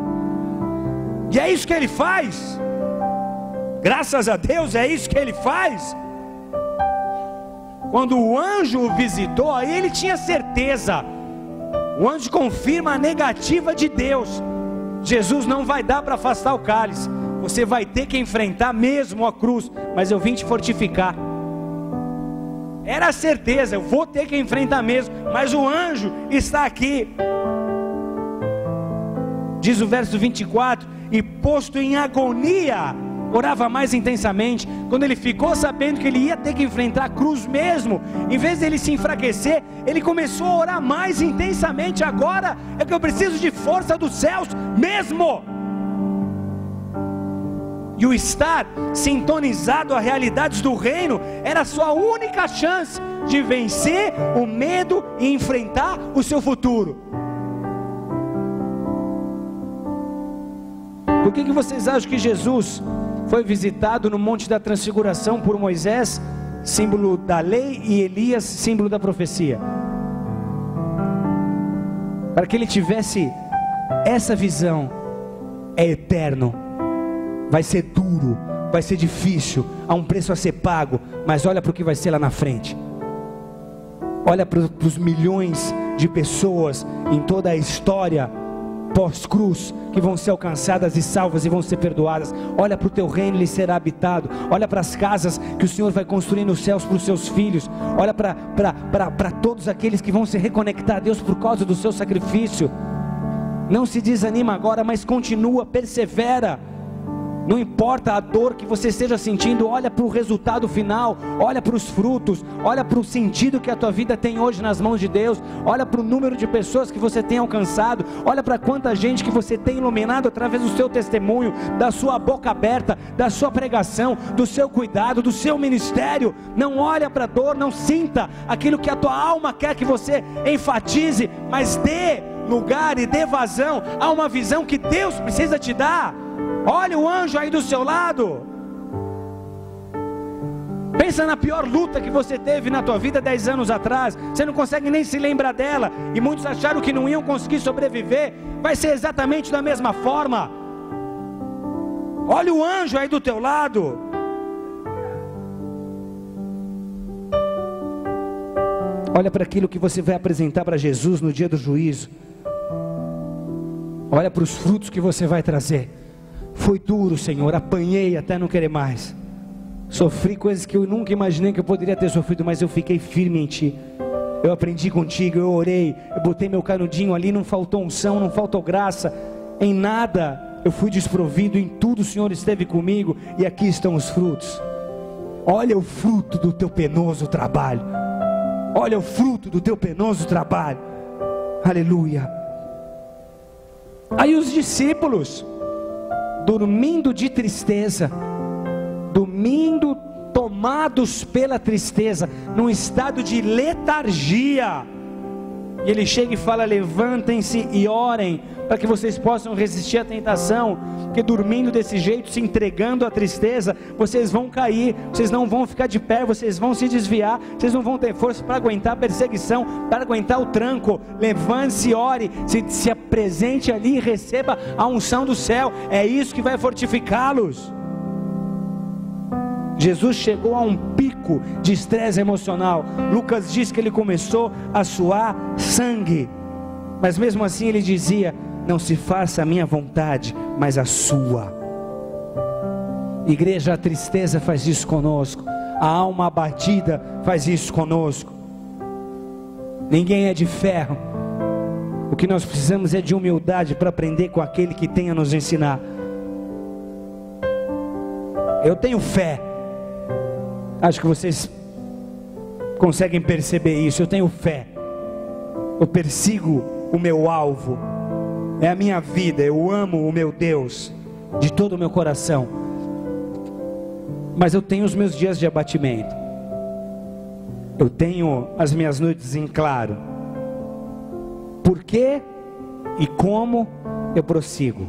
E é isso que ele faz. Graças a Deus, é isso que ele faz. Quando o anjo o visitou, aí ele tinha certeza. O anjo confirma a negativa de Deus. Jesus não vai dar para afastar o cálice. Você vai ter que enfrentar mesmo a cruz, mas eu vim te fortificar. Era a certeza, eu vou ter que enfrentar mesmo, mas o anjo está aqui. Diz o verso 24: e posto em agonia, orava mais intensamente. Quando ele ficou sabendo que ele ia ter que enfrentar a cruz mesmo, em vez dele se enfraquecer, ele começou a orar mais intensamente. Agora é que eu preciso de força dos céus mesmo. E o estar sintonizado a realidades do reino era a sua única chance de vencer o medo e enfrentar o seu futuro. Por que vocês acham que Jesus foi visitado no Monte da Transfiguração por Moisés, símbolo da lei, e Elias, símbolo da profecia? Para que ele tivesse essa visão. É eterno, vai ser duro, vai ser difícil, há um preço a ser pago, mas olha para o que vai ser lá na frente. Olha para os milhões de pessoas em toda a história pós-cruz, que vão ser alcançadas e salvas e vão ser perdoadas. Olha para o teu reino, ele será habitado. Olha para as casas que o Senhor vai construir nos céus para os seus filhos. Olha para todos aqueles que vão se reconectar a Deus por causa do seu sacrifício. Não se desanima agora, mas continua, persevera. Não importa a dor que você esteja sentindo, olha para o resultado final, olha para os frutos, olha para o sentido que a tua vida tem hoje nas mãos de Deus, olha para o número de pessoas que você tem alcançado, olha para quanta gente que você tem iluminado através do seu testemunho, da sua boca aberta, da sua pregação, do seu cuidado, do seu ministério. Não olha para a dor, não sinta aquilo que a tua alma quer que você enfatize, mas dê lugar e dê vazão a uma visão que Deus precisa te dar. Olha o anjo aí do seu lado. Pensa na pior luta que você teve na tua vida 10 anos atrás. Você não consegue nem se lembrar dela, e muitos acharam que não iam conseguir sobreviver. Vai ser exatamente da mesma forma. Olha o anjo aí do teu lado. Olha para aquilo que você vai apresentar para Jesus no dia do juízo. Olha para os frutos que você vai trazer. Foi duro, Senhor, apanhei até não querer mais. Sofri coisas que eu nunca imaginei que eu poderia ter sofrido, mas eu fiquei firme em Ti. Eu aprendi contigo, eu orei, eu botei meu canudinho ali, não faltou unção, não faltou graça, em nada eu fui desprovido, em tudo o Senhor esteve comigo, e aqui estão os frutos. Olha o fruto do teu penoso trabalho, olha o fruto do teu penoso trabalho, aleluia. Aí os discípulos, dormindo de tristeza, dormindo tomados pela tristeza, num estado de letargia, e ele chega e fala: levantem-se e orem, para que vocês possam resistir à tentação, porque dormindo desse jeito, se entregando à tristeza, vocês vão cair, vocês não vão ficar de pé, vocês vão se desviar, vocês não vão ter força para aguentar a perseguição, para aguentar o tranco. Levante-se e ore, se apresente ali e receba a unção do céu, é isso que vai fortificá-los. Jesus chegou a um pico de estresse emocional. Lucas diz que ele começou a suar sangue, mas mesmo assim ele dizia: não se faça a minha vontade, mas a sua. Igreja, a tristeza faz isso conosco, a alma abatida faz isso conosco. Ninguém é de ferro. O que nós precisamos é de humildade para aprender com aquele que tem a nos ensinar. Eu tenho fé, acho que vocês conseguem perceber isso. Eu tenho fé, eu persigo o meu alvo, é a minha vida, eu amo o meu Deus de todo o meu coração, mas eu tenho os meus dias de abatimento, eu tenho as minhas noites em claro. Por quê e como eu prossigo?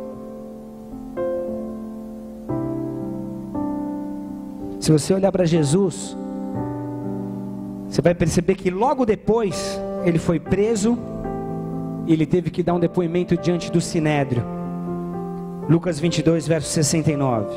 Se você olhar para Jesus, você vai perceber que logo depois ele foi preso e ele teve que dar um depoimento diante do Sinédrio. Lucas 22, verso 69.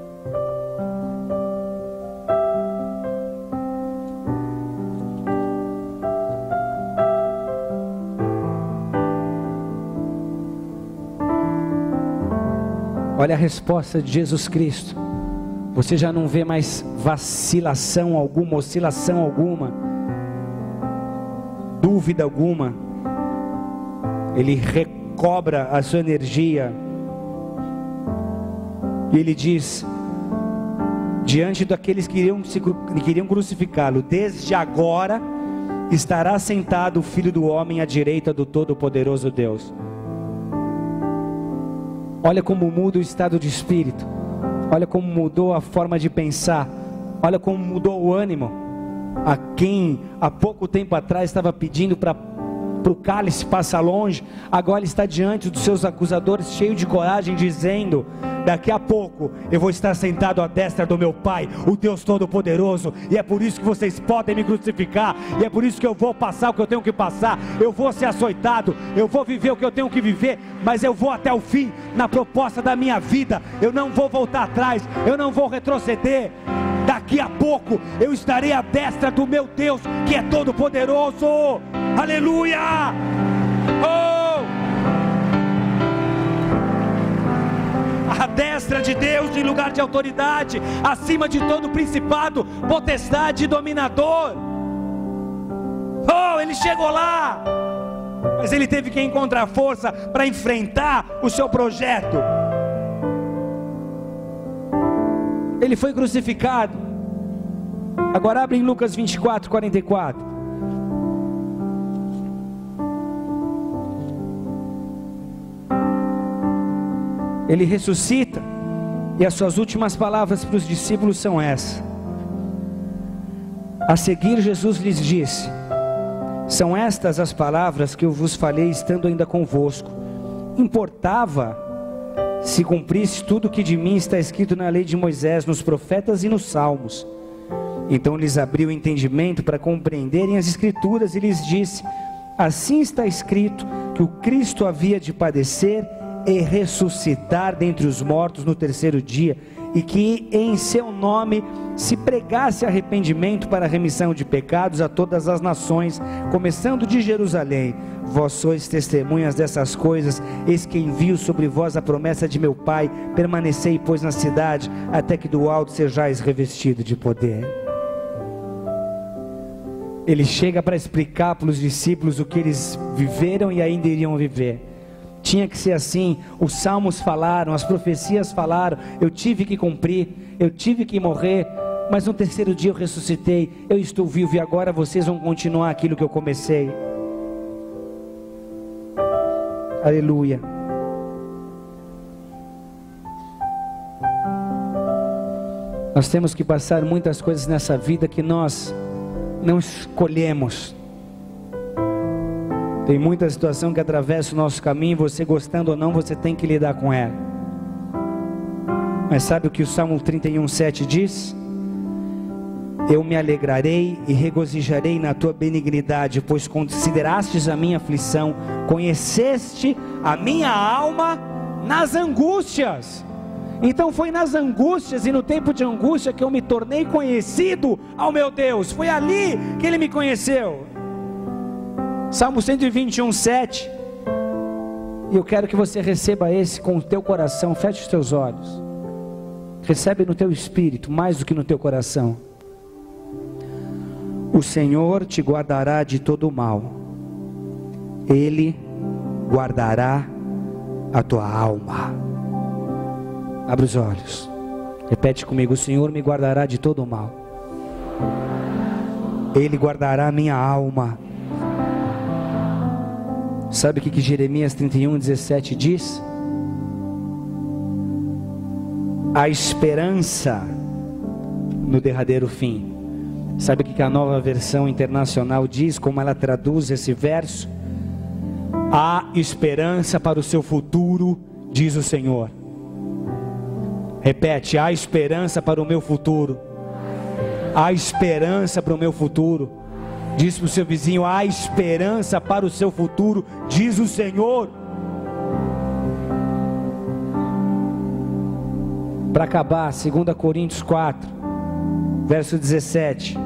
Olha a resposta de Jesus Cristo. Você já não vê mais vacilação alguma, oscilação alguma, dúvida alguma. Ele recobra a sua energia e ele diz, diante daqueles que queriam crucificá-lo: desde agora estará sentado o Filho do Homem à direita do Todo-Poderoso Deus. Olha como muda o estado de espírito, olha como mudou a forma de pensar, olha como mudou o ânimo. A quem há pouco tempo atrás estava pedindo para o cálice passar longe, agora ele está diante dos seus acusadores, cheio de coragem, dizendo: daqui a pouco eu vou estar sentado à destra do meu Pai, o Deus Todo-Poderoso, e é por isso que vocês podem me crucificar, e é por isso que eu vou passar o que eu tenho que passar, eu vou ser açoitado, eu vou viver o que eu tenho que viver, mas eu vou até o fim, na proposta da minha vida, eu não vou voltar atrás, eu não vou retroceder. Daqui a pouco eu estarei à destra do meu Deus, que é Todo-Poderoso. Aleluia! Oh! A destra de Deus em lugar de autoridade, acima de todo principado, potestade e dominador. Oh, ele chegou lá, mas ele teve que encontrar força para enfrentar o seu projeto. Ele foi crucificado. Agora abre em Lucas 24, 44. Ele ressuscita, e as suas últimas palavras para os discípulos são essas. A seguir Jesus lhes disse: são estas as palavras que eu vos falei estando ainda convosco. Importava se cumprisse tudo o que de mim está escrito na lei de Moisés, nos profetas e nos salmos. Então lhes abriu o entendimento para compreenderem as escrituras, e lhes disse: assim está escrito que o Cristo havia de padecer e ressuscitar dentre os mortos no terceiro dia, e que em seu nome se pregasse arrependimento para a remissão de pecados a todas as nações, começando de Jerusalém. Vós sois testemunhas dessas coisas. Eis que envio sobre vós a promessa de meu Pai. Permanecei, pois, na cidade, até que do alto sejais revestido de poder. Ele chega para explicar para os discípulos o que eles viveram e ainda iriam viver. Tinha que ser assim. Os salmos falaram, as profecias falaram. Eu tive que cumprir, eu tive que morrer, mas no terceiro dia eu ressuscitei. Eu estou vivo e agora vocês vão continuar aquilo que eu comecei. Aleluia. Nós temos que passar muitas coisas nessa vida que nós não escolhemos. Tem muita situação que atravessa o nosso caminho, você gostando ou não, você tem que lidar com ela. Mas sabe o que o Salmo 31:7 diz? Eu me alegrarei e regozijarei na tua benignidade, pois considerastes a minha aflição, conheceste a minha alma nas angústias. Então foi nas angústias e no tempo de angústia que eu me tornei conhecido ao meu Deus. Foi ali que Ele me conheceu. Salmo 121:7. E eu quero que você receba esse com o teu coração. Feche os teus olhos. Recebe no teu espírito, mais do que no teu coração. O Senhor te guardará de todo o mal. Ele guardará a tua alma. Abre os olhos. Repete comigo: o Senhor me guardará de todo o mal. Ele guardará a minha alma. Sabe o que Jeremias 31:17 diz? A esperança no derradeiro fim. Sabe o que a nova versão internacional diz? Como ela traduz esse verso? Há esperança para o seu futuro, diz o Senhor. Repete: há esperança para o meu futuro. Há esperança para o meu futuro. Diz para o seu vizinho: há esperança para o seu futuro, diz o Senhor. Para acabar, 2 Coríntios 4, verso 17.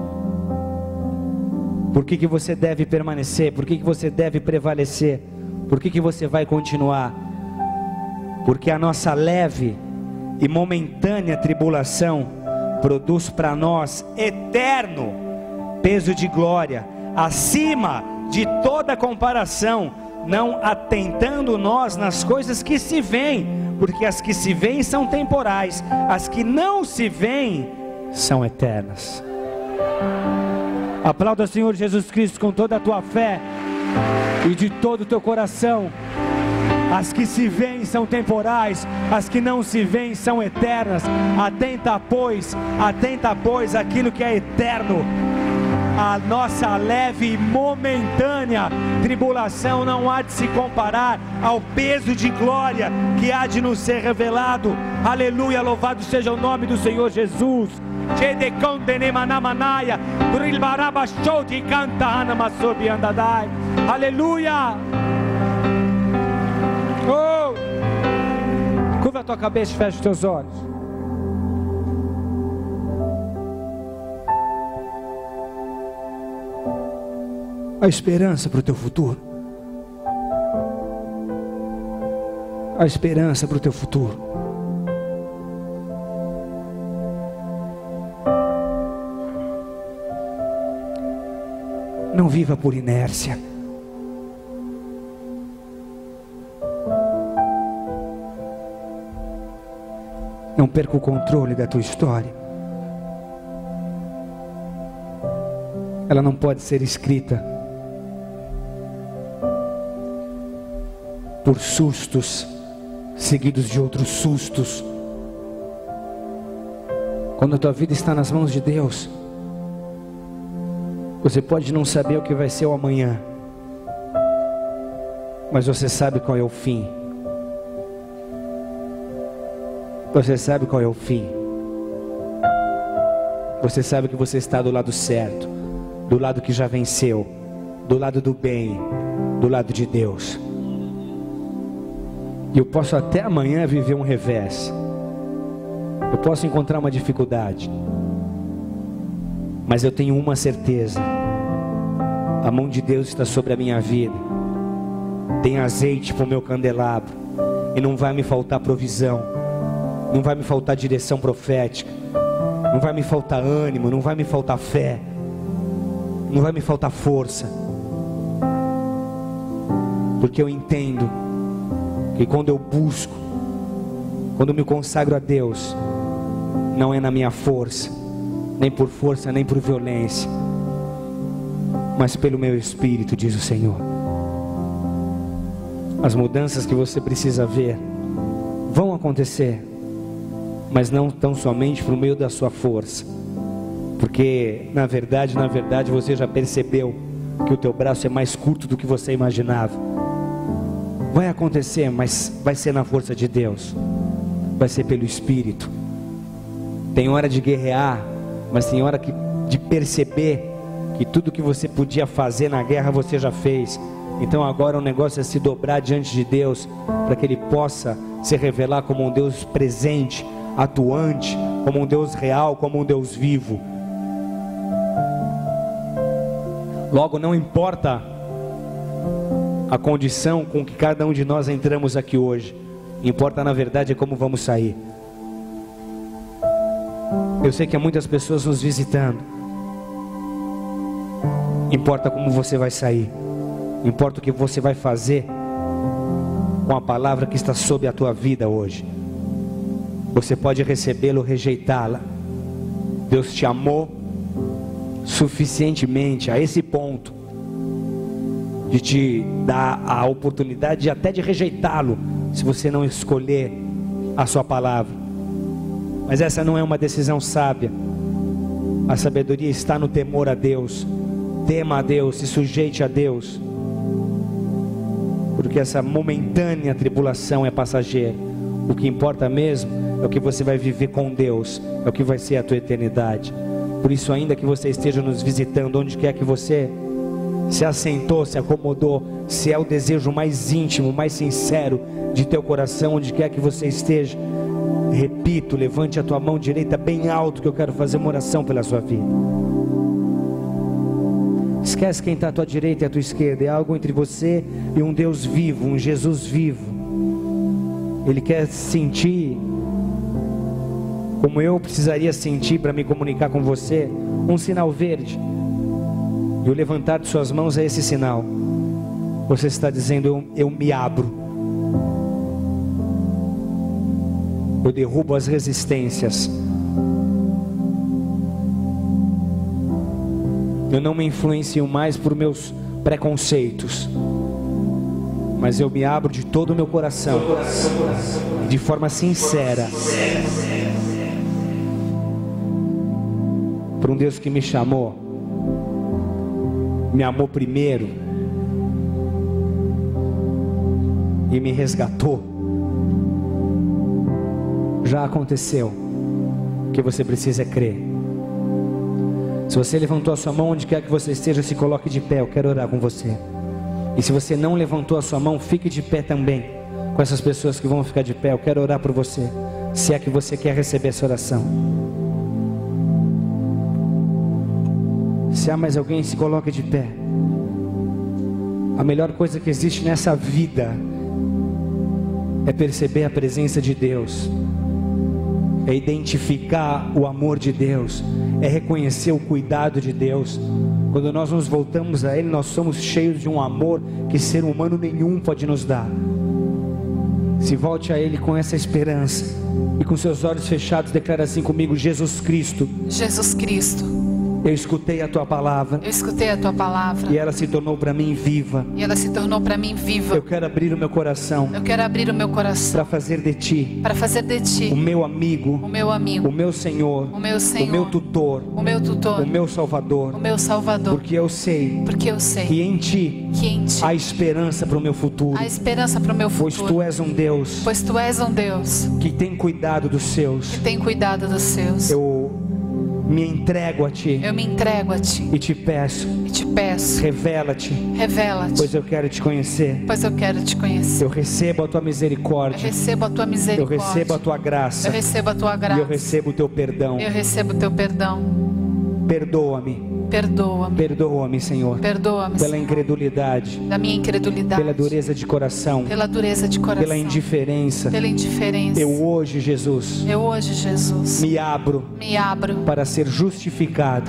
Por que você deve permanecer? Por que você deve prevalecer? Por que você vai continuar? Porque a nossa leve e momentânea tribulação produz para nós eterno peso de glória, acima de toda comparação, não atentando nós nas coisas que se veem, porque as que se veem são temporais, as que não se veem são eternas. Aplauda o Senhor Jesus Cristo com toda a tua fé e de todo o teu coração. As que se veem são temporais, as que não se veem são eternas. Atenta pois aquilo que é eterno. A nossa leve e momentânea tribulação não há de se comparar ao peso de glória que há de nos ser revelado. Aleluia, louvado seja o nome do Senhor Jesus. Aleluia. Oh! Curva a tua cabeça e fecha os teus olhos. A esperança para o teu futuro. A esperança para o teu futuro. Não viva por inércia. Não perca o controle da tua história. Ela não pode ser escrita por sustos seguidos de outros sustos. Quando a tua vida está nas mãos de Deus, você pode não saber o que vai ser o amanhã, mas você sabe qual é o fim. Você sabe qual é o fim. Você sabe que você está do lado certo, do lado que já venceu, do lado do bem, do lado de Deus. E eu posso até amanhã viver um revés. Eu posso encontrar uma dificuldade. Mas eu tenho uma certeza: a mão de Deus está sobre a minha vida. Tem azeite para o meu candelabro. E não vai me faltar provisão. Não vai me faltar direção profética. Não vai me faltar ânimo. Não vai me faltar fé. Não vai me faltar força. Porque eu entendo que quando eu busco, quando eu me consagro a Deus, não é na minha força, nem por força, nem por violência, mas pelo meu Espírito, diz o Senhor. As mudanças que você precisa ver vão acontecer, mas não tão somente por meio da sua força, porque na verdade você já percebeu que o teu braço é mais curto do que você imaginava. Vai acontecer, mas vai ser na força de Deus, vai ser pelo Espírito. Tem hora de guerrear, mas tem hora de perceber que tudo que você podia fazer na guerra você já fez. Então agora o negócio é se dobrar diante de Deus, para que Ele possa se revelar como um Deus presente, atuante, como um Deus real, como um Deus vivo. Logo, não importa a condição com que cada um de nós entramos aqui hoje, importa na verdade é como vamos sair. Eu sei que há muitas pessoas nos visitando. Importa como você vai sair. Importa o que você vai fazer com a palavra que está sobre a tua vida hoje. Você pode recebê-la ou rejeitá-la. Deus te amou suficientemente a esse ponto de te dar a oportunidade até de rejeitá-lo, se você não escolher a sua palavra. Mas essa não é uma decisão sábia. A sabedoria está no temor a Deus. Tema a Deus, se sujeite a Deus, porque essa momentânea tribulação é passageira. O que importa mesmo é o que você vai viver com Deus, é o que vai ser a tua eternidade. Por isso, ainda que você esteja nos visitando, onde quer que você se assentou, se acomodou, se é o desejo mais íntimo, mais sincero de teu coração, onde quer que você esteja, repito, levante a tua mão direita bem alto, que eu quero fazer uma oração pela sua vida. Esquece quem está à tua direita e à tua esquerda. É algo entre você e um Deus vivo, um Jesus vivo. Ele quer sentir, como eu precisaria sentir para me comunicar com você, um sinal verde. E o levantar de suas mãos é esse sinal. Você está dizendo: eu me abro. Eu derrubo as resistências. Eu não me influencio mais por meus preconceitos, mas eu me abro de todo o meu coração, de forma sincera, para um Deus que me chamou, me amou primeiro e me resgatou. Já aconteceu. O que você precisa é crer. Se você levantou a sua mão, onde quer que você esteja, se coloque de pé, eu quero orar com você. E se você não levantou a sua mão, fique de pé também, com essas pessoas que vão ficar de pé. Eu quero orar por você, se é que você quer receber essa oração. Se há mais alguém, se coloque de pé. A melhor coisa que existe nessa vida é perceber a presença de Deus, é identificar o amor de Deus, é reconhecer o cuidado de Deus. Quando nós nos voltamos a Ele, nós somos cheios de um amor que ser humano nenhum pode nos dar. Se volte a Ele com essa esperança e com seus olhos fechados, declara assim comigo: Jesus Cristo. Jesus Cristo. Eu escutei a tua palavra. Eu escutei a tua palavra. E ela se tornou para mim viva. E ela se tornou para mim viva. Eu quero abrir o meu coração. Eu quero abrir o meu coração. Para fazer de ti. Para fazer de ti. O meu amigo. O meu amigo. O meu Senhor. O meu Senhor. O meu tutor. O meu tutor. O meu Salvador. O meu Salvador. Porque eu sei. Porque eu sei. Que em ti. Que em ti. Há esperança para o meu futuro. Há esperança para o meu futuro. Pois tu és um Deus. Pois tu és um Deus. Que tem cuidado dos seus. Que tem cuidado dos seus. Eu me entrego a Ti. Eu me entrego a Ti. E te peço, revela-te, pois eu quero te conhecer. Pois eu quero te conhecer. Eu recebo a Tua misericórdia. Eu recebo a Tua misericórdia. Eu recebo a Tua graça. Eu recebo a Tua graça. E eu recebo o Teu perdão. Eu recebo o Teu perdão. Perdoa-me. Perdoa-me. Perdoa-me, Senhor. Perdoa-me, pela Senhor, incredulidade, da minha incredulidade, pela dureza de coração, pela dureza de coração, pela indiferença. Eu hoje, Jesus, me abro para ser justificado.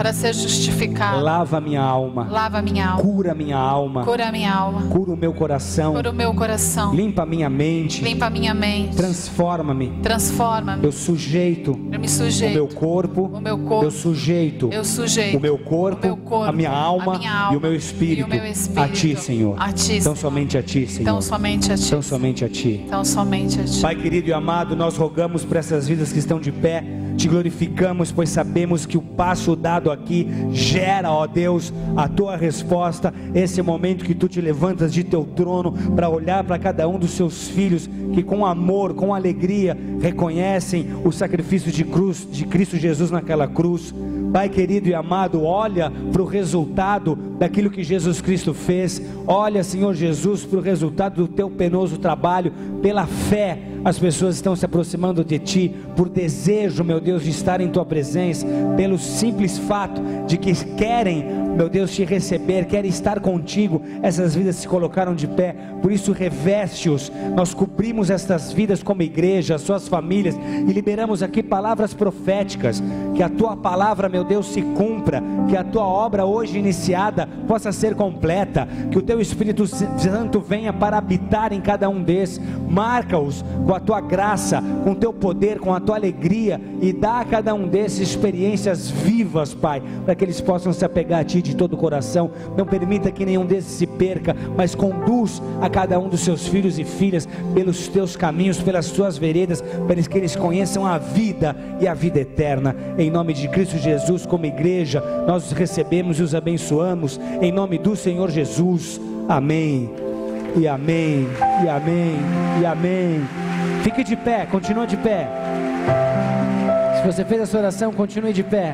Lava minha alma. Cura minha alma. Cura o meu coração. Limpa minha mente. Transforma-me. Eu me sujeito o meu corpo. Eu sujeito o meu corpo, a minha alma e o meu espírito a Ti, Senhor. Então somente a Ti, Senhor. Então somente a Ti. Pai querido e amado, nós rogamos por essas vidas que estão de pé. Te glorificamos, pois sabemos que o passo dado aqui gera, ó Deus, a Tua resposta. Esse é o momento que Tu te levantas de Teu trono para olhar para cada um dos Seus filhos que com amor, com alegria reconhecem o sacrifício de Cristo Jesus naquela cruz. Pai querido e amado, olha para o resultado daquilo que Jesus Cristo fez. Olha, Senhor Jesus, para o resultado do Teu penoso trabalho. Pela fé, as pessoas estão se aproximando de Ti, por desejo, meu Deus, de estar em Tua presença, pelo simples fato de que querem, meu Deus, Te receber, querem estar contigo. Essas vidas se colocaram de pé, por isso reveste-os. Nós cobrimos estas vidas como igreja, as suas famílias, e liberamos aqui palavras proféticas, que a Tua palavra, meu Deus, se cumpra, que a Tua obra hoje iniciada possa ser completa, que o Teu Espírito Santo venha para habitar em cada um desses. Marca-os com a Tua graça, com o Teu poder, com a Tua alegria, e dá a cada um desses experiências vivas, Pai, para que eles possam se apegar a Ti de todo o coração. Não permita que nenhum desses se perca, mas conduz a cada um dos Seus filhos e filhas pelos Teus caminhos, pelas Tuas veredas, para que eles conheçam a vida e a vida eterna. Em nome de Cristo Jesus, como igreja, nós os recebemos e os abençoamos, em nome do Senhor Jesus. Amém, e amém, e amém, e amém. Fique de pé, continua de pé. Se você fez essa oração, continue de pé.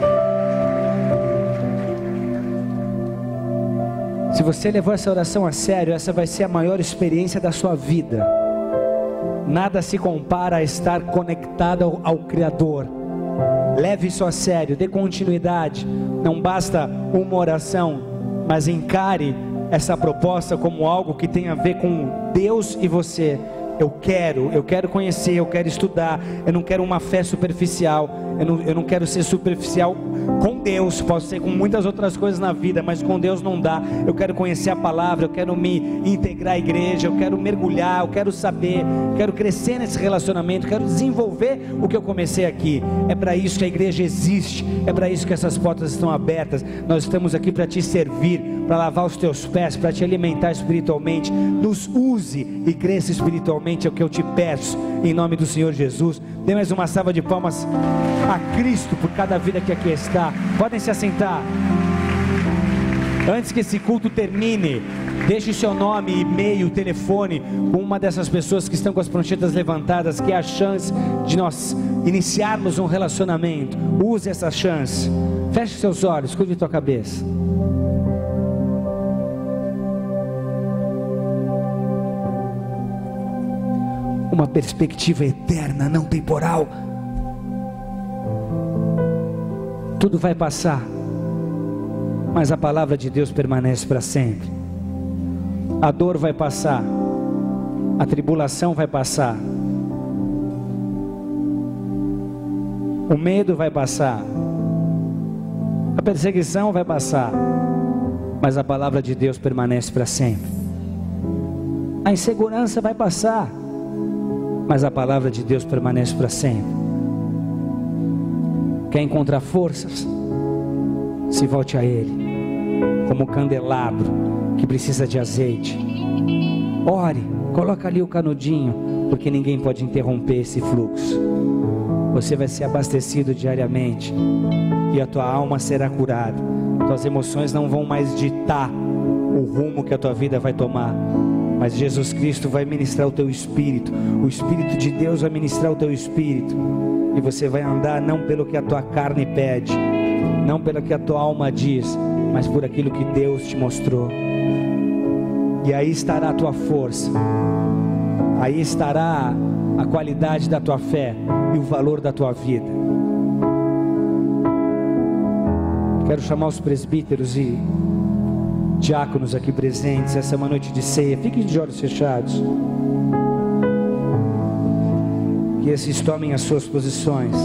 Se você levou essa oração a sério, essa vai ser a maior experiência da sua vida. Nada se compara a estar conectado ao Criador. Leve isso a sério, dê continuidade. Não basta uma oração, mas encare essa proposta como algo que tem a ver com Deus e você. Eu quero conhecer, eu quero estudar. Eu não quero uma fé superficial. Eu não quero ser superficial com Deus. Posso ser com muitas outras coisas na vida, mas com Deus não dá. Eu quero conhecer a palavra, eu quero me integrar à igreja, eu quero mergulhar, eu quero saber, eu quero crescer nesse relacionamento, eu quero desenvolver o que eu comecei aqui. É para isso que a igreja existe, é para isso que essas portas estão abertas. Nós estamos aqui para te servir, para lavar os teus pés, para te alimentar espiritualmente. Nos use e cresça espiritualmente, é o que eu te peço, em nome do Senhor Jesus. Dê mais uma salva de palmas a Cristo por cada vida que aqui está. Podem se assentar. Antes que esse culto termine, deixe seu nome, e-mail, telefone com uma dessas pessoas que estão com as pranchetas levantadas, que é a chance de nós iniciarmos um relacionamento. Use essa chance. Feche seus olhos, curve tua cabeça. Uma perspectiva eterna, não temporal. Tudo vai passar, mas a palavra de Deus permanece para sempre. A dor vai passar, a tribulação vai passar, o medo vai passar, a perseguição vai passar, mas a palavra de Deus permanece para sempre. A insegurança vai passar, mas a palavra de Deus permanece para sempre. Quer encontrar forças? Se volte a Ele, como um candelabro que precisa de azeite. Ore, coloca ali o canudinho, porque ninguém pode interromper esse fluxo. Você vai ser abastecido diariamente, e a tua alma será curada. Tuas emoções não vão mais ditar o rumo que a tua vida vai tomar. mas Jesus Cristo vai ministrar o teu espírito. O Espírito de Deus vai ministrar o teu espírito, e você vai andar não pelo que a tua carne pede, não pelo que a tua alma diz, mas por aquilo que Deus te mostrou. E aí estará a tua força, aí estará a qualidade da tua fé e o valor da tua vida. Quero chamar os presbíteros e diáconos aqui presentes. Essa é uma noite de ceia. Fiquem de olhos fechados. Que esses tomem as suas posições.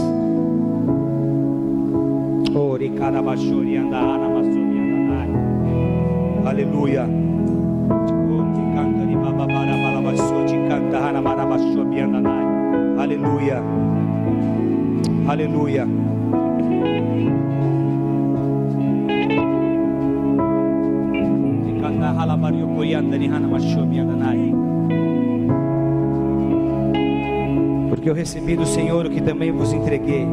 Aleluia. Aleluia. Aleluia. Porque eu recebi do Senhor o que também vos entreguei,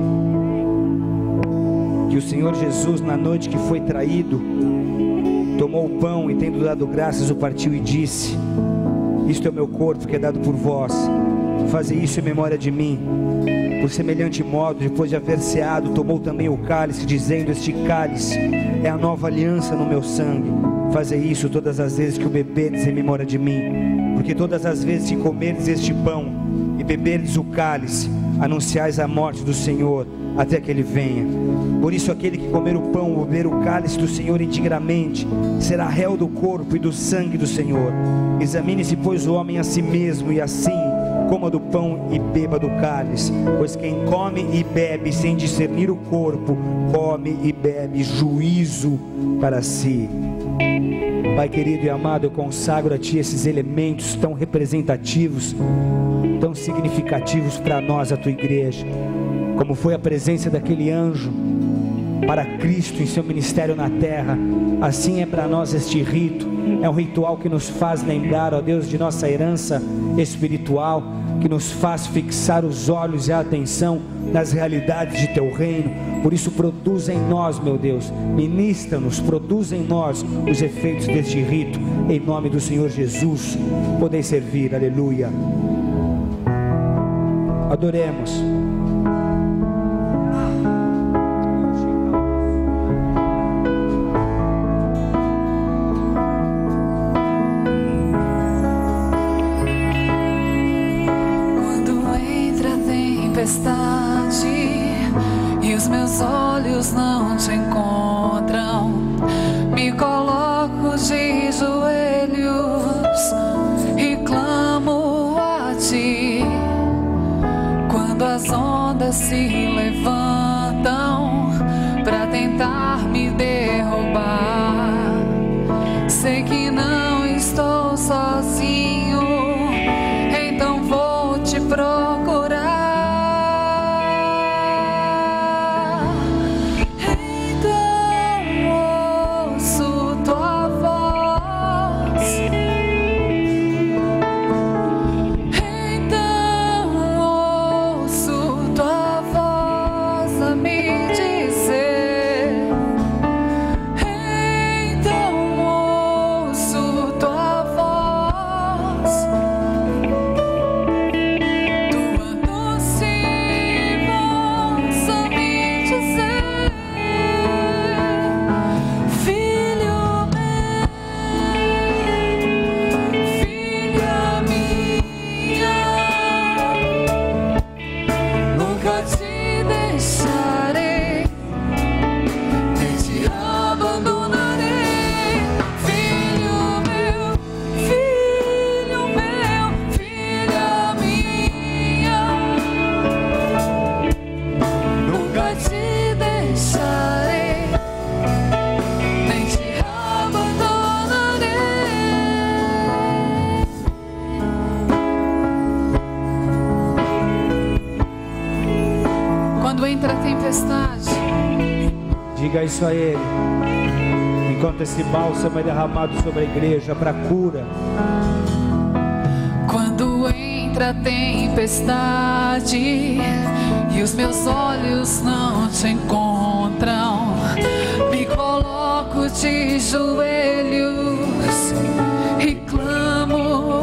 que o Senhor Jesus, na noite que foi traído, tomou o pão e, tendo dado graças, o partiu e disse: isto é o meu corpo que é dado por vós, fazei isso em memória de mim. Por semelhante modo, depois de haver ceado, tomou também o cálice, dizendo: este cálice é a nova aliança no meu sangue. Fazei isso todas as vezes que o beberdes em memória de mim. Porque todas as vezes que comerdes este pão e beberdes o cálice, anunciais a morte do Senhor até que Ele venha. Por isso aquele que comer o pão ou beber o cálice do Senhor indignamente será réu do corpo e do sangue do Senhor. Examine-se, pois, o homem a si mesmo, e assim coma do pão e beba do cálice. Pois quem come e bebe sem discernir o corpo, come e bebe juízo para si. Pai querido e amado, eu consagro a Ti esses elementos tão representativos, tão significativos para nós, a Tua igreja. Como foi a presença daquele anjo para Cristo em seu ministério na terra, assim é para nós este rito. É um ritual que nos faz lembrar, ó Deus, de nossa herança espiritual, que nos faz fixar os olhos e a atenção nas realidades de Teu reino. Por isso produz em nós, meu Deus, ministra-nos, produz em nós os efeitos deste rito, em nome do Senhor Jesus. Podeis servir, aleluia. Adoremos. E os meus olhos não te encontram, me coloco de joelhos e clamo a Ti. Quando as ondas se levantam para tentar me derrubar, sei que não estou sozinho, então vou te procurar. Diga isso a Ele, enquanto esse bálsamo é derramado sobre a igreja para cura. Quando entra a tempestade e os meus olhos não te encontram, me coloco de joelhos e clamo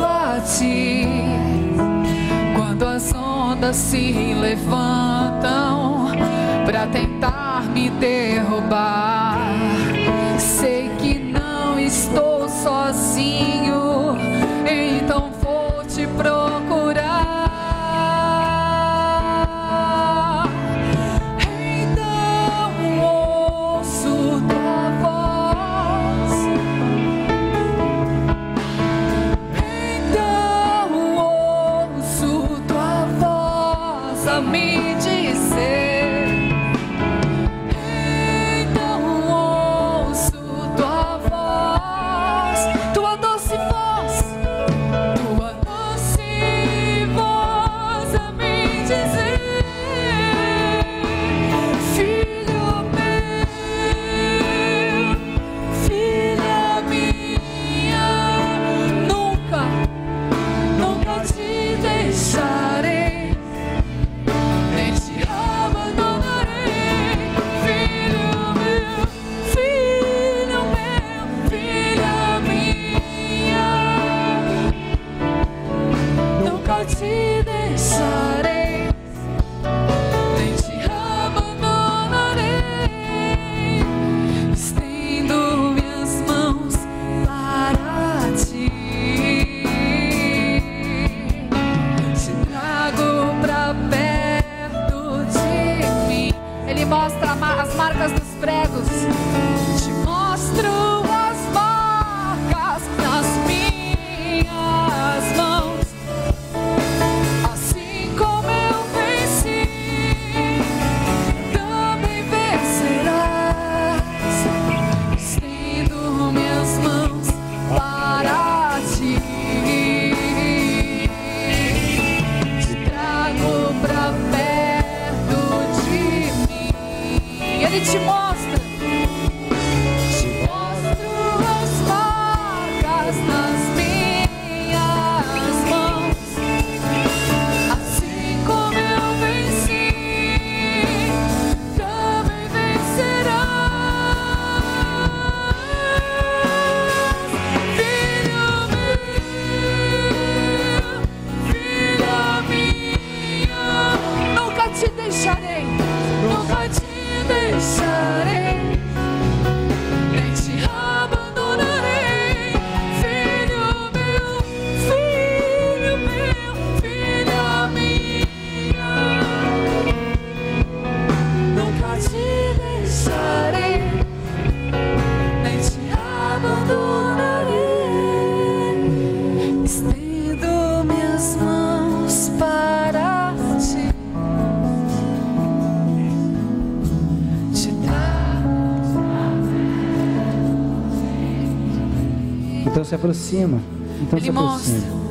ti. Quando as ondas se levantam pra tentar me derrubar, sei que não estou sozinho, então vou te procurar. Então se aproxima. Então se aproxima.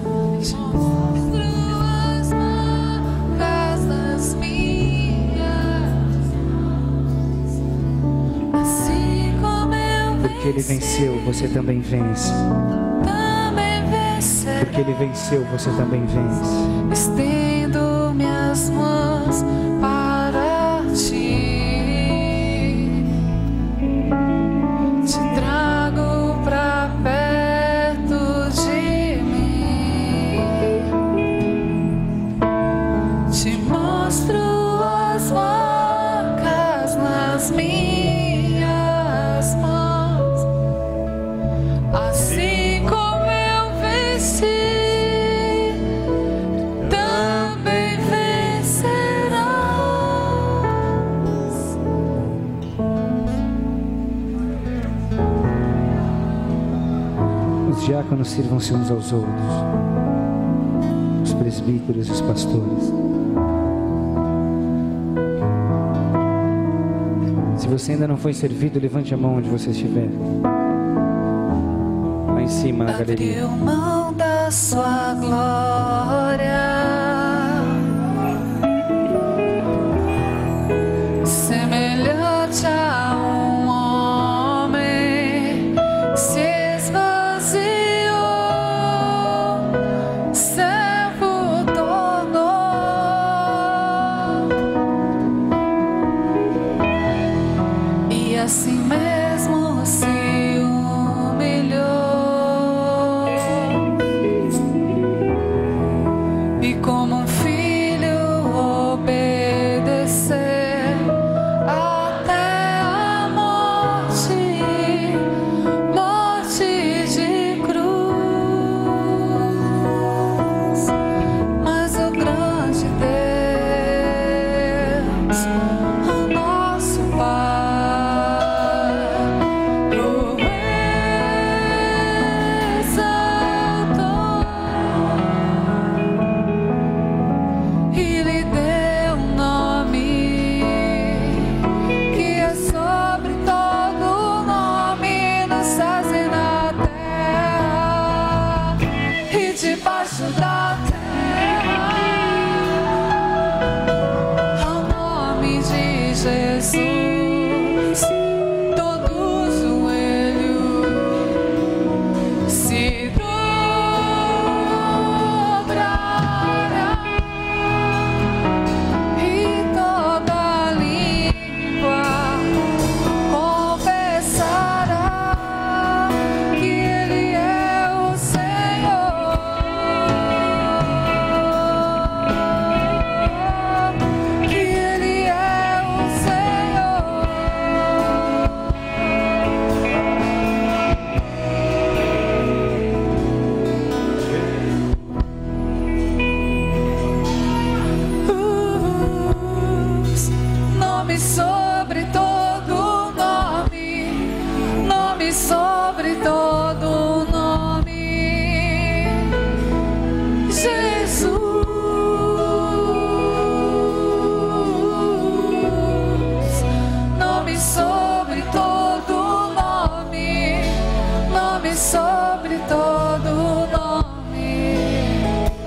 Porque Ele venceu, você também vence. Porque Ele venceu, você também vence. Estendo minhas mãos para ti. Te trago pra perto de mim. Te mostro as marcas nas minhas mãos. Assim como eu venci, também vencerás. Os diáconos sirvam-se uns aos outros, os presbíteros e os pastores. Se você ainda não foi servido, levante a mão onde você estiver. Lá em cima na galeria. Abriu mão da sua glória, semelhante a um homem, se esvaziou, servo tornou, e assim mesmo se humilhou.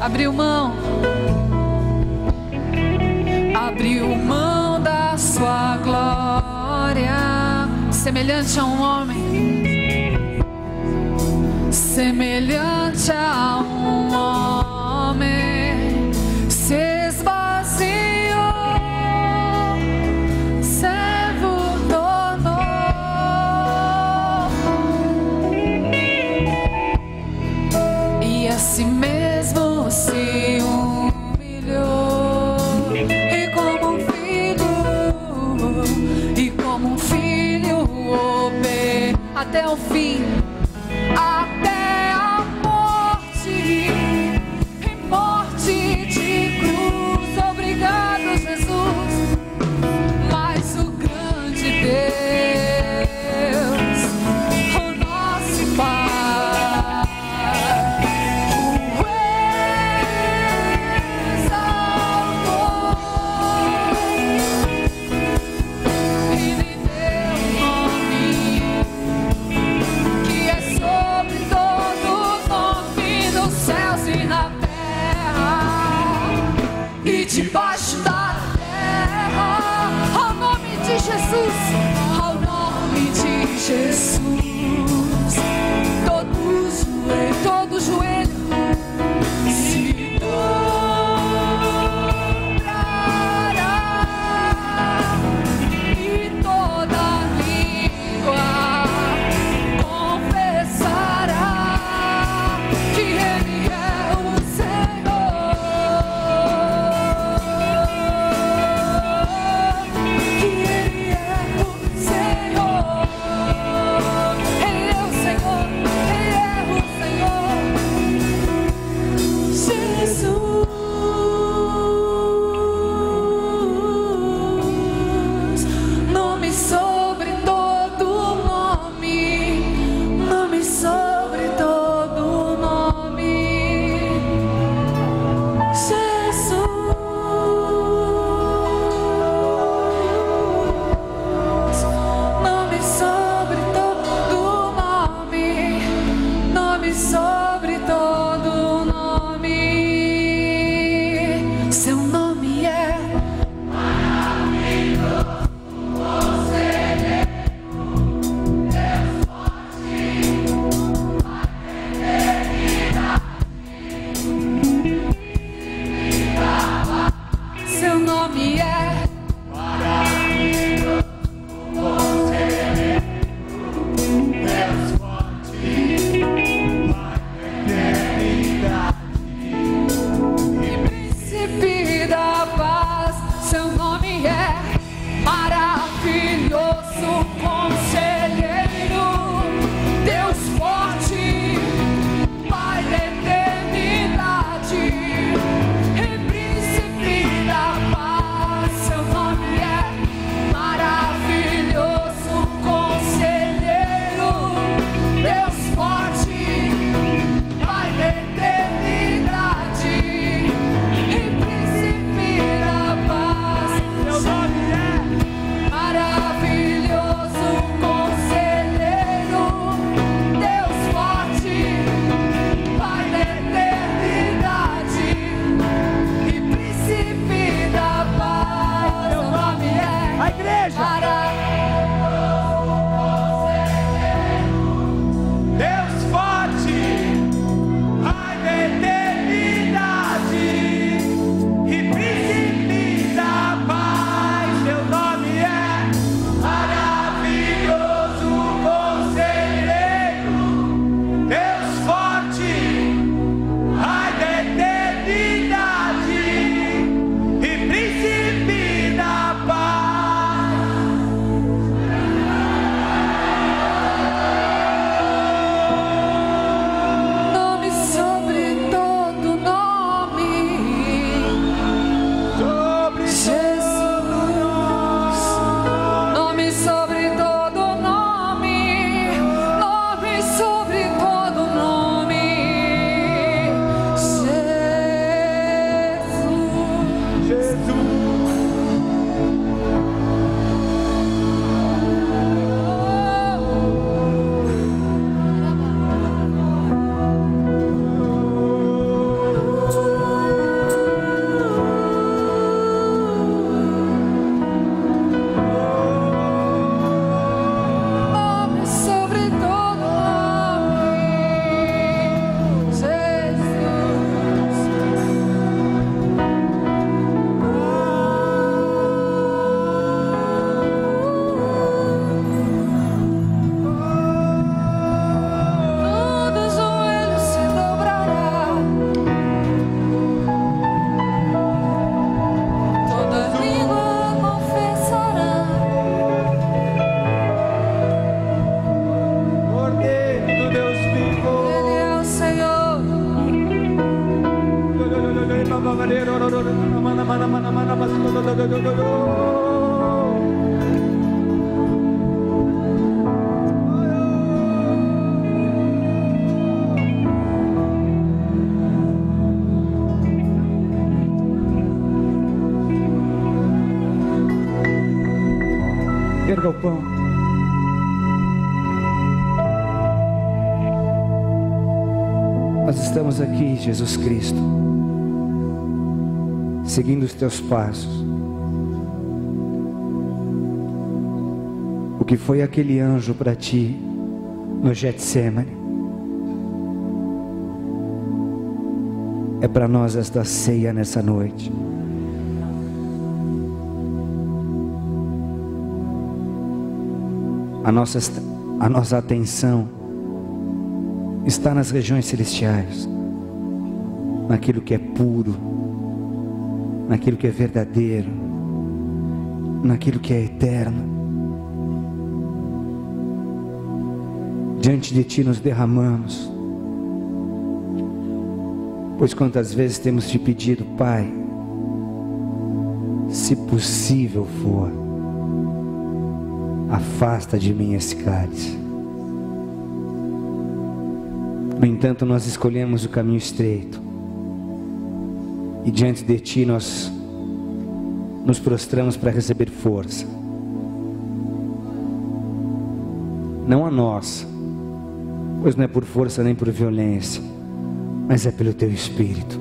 abriu mão da sua glória, semelhante a um homem, semelhante a um homem, se esvaziou, servo tornou, e a si mesmo se humilhou, e como um filho obedeceu até o fim, até a morte, e morte de cruz. Obrigado, Jesus, mas o grande Deus, o nosso Pai, o exaltou e lhe deu um nome que é sobre todo nome nos céus e na terra e debaixo da terra. Ao nome de Jesus, ao nome de Jesus, todo joelho se dobrará e toda língua confessará que Ele é o Senhor, que Ele é o Senhor, Ele é o Senhor, Ele é o Senhor, Jesus, nome sobre todo nome, nome sobre todo nome, Jesus, nome sobre todo nome, nome sobre todo nome, seu nome é seu nome é Príncipe da paz, seu nome é maravilhoso, conselheiro, Deus forte, Pai da eternidade, e Príncipe da paz, Erga o pão. Nós estamos aqui, Jesus Cristo, seguindo os teus passos. O que foi aquele anjo para ti no Getsemane é para nós esta ceia nessa noite. A nossa atenção está nas regiões celestiais, naquilo que é puro, naquilo que é verdadeiro, naquilo que é eterno. Diante de Ti nos derramamos, pois quantas vezes temos te pedido, Pai, se possível for, afasta de mim esse cálice. No entanto, nós escolhemos o caminho estreito, e diante de Ti nós nos prostramos para receber força, não a nós, pois não é por força nem por violência, mas é pelo Teu Espírito.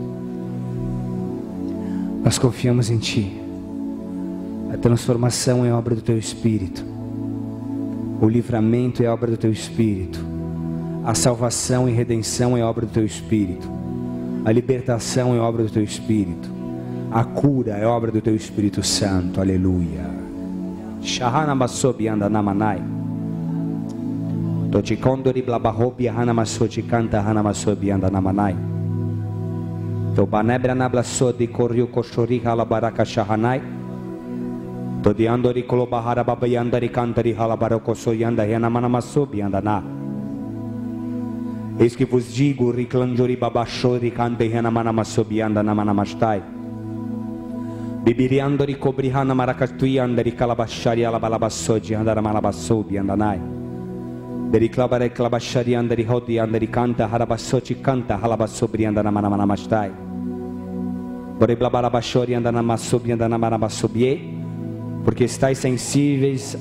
Nós confiamos em Ti. A transformação é obra do Teu Espírito, o livramento é obra do Teu Espírito, a salvação e redenção é obra do Teu Espírito, a libertação é obra do Teu Espírito, a cura é obra do Teu Espírito Santo. Aleluia. Shahana Masobi anda namanai. Tochikondori blabahobi hana masoji canta hana masobi anda namanai. Tobanebra nablasodi koryu koshori halabaraka shahanai. Todiandori kolobahara babayandari cantari halabaroko soyanda henamana masobi anda na. Eis que vos digo, riclanjori babashori cante henamana masobi anda namana mastai. Bibiriandori cobrihana maracatui andari calabashari alabalabasodi andara malabasobi andanai. Deri clabare clabashari andari hodi andari canta harabasoti canta halabasobri andana manamastai. Bore blabarabashori andana masobi andana manabasobie. Porque estáis sensíveis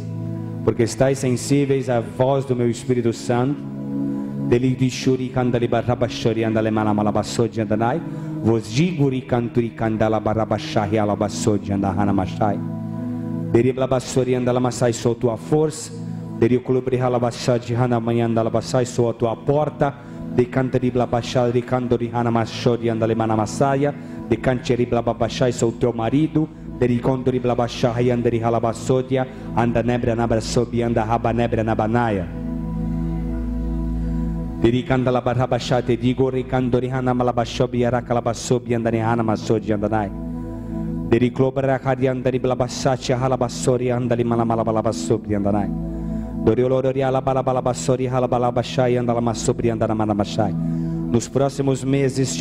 à voz do meu Espírito Santo. Deli dishuri candali barabashori andale manamalabasodi andanai. Vos diguri canturi candala barabashahi alabasodi andahana mastai. Deri blabasori andala masai sou tua força. Deri colubri halabashadi hana manhã andala basai sou a tua porta. De cantari blabashadi candori hana mashodi andale manamasaia. De canteri blabashai sou teu marido. Deri condori blabashai andari halabasodia. Anda nebra nabrasobi anda raba nebra nabanaia. Deri candala barabashate digori candori hana malabashobi arakalabasobi andani hana masodi andanai. Deri clobra hadi andari blabashati halabasori andali malamalabasobi andanai. Nos próximos meses,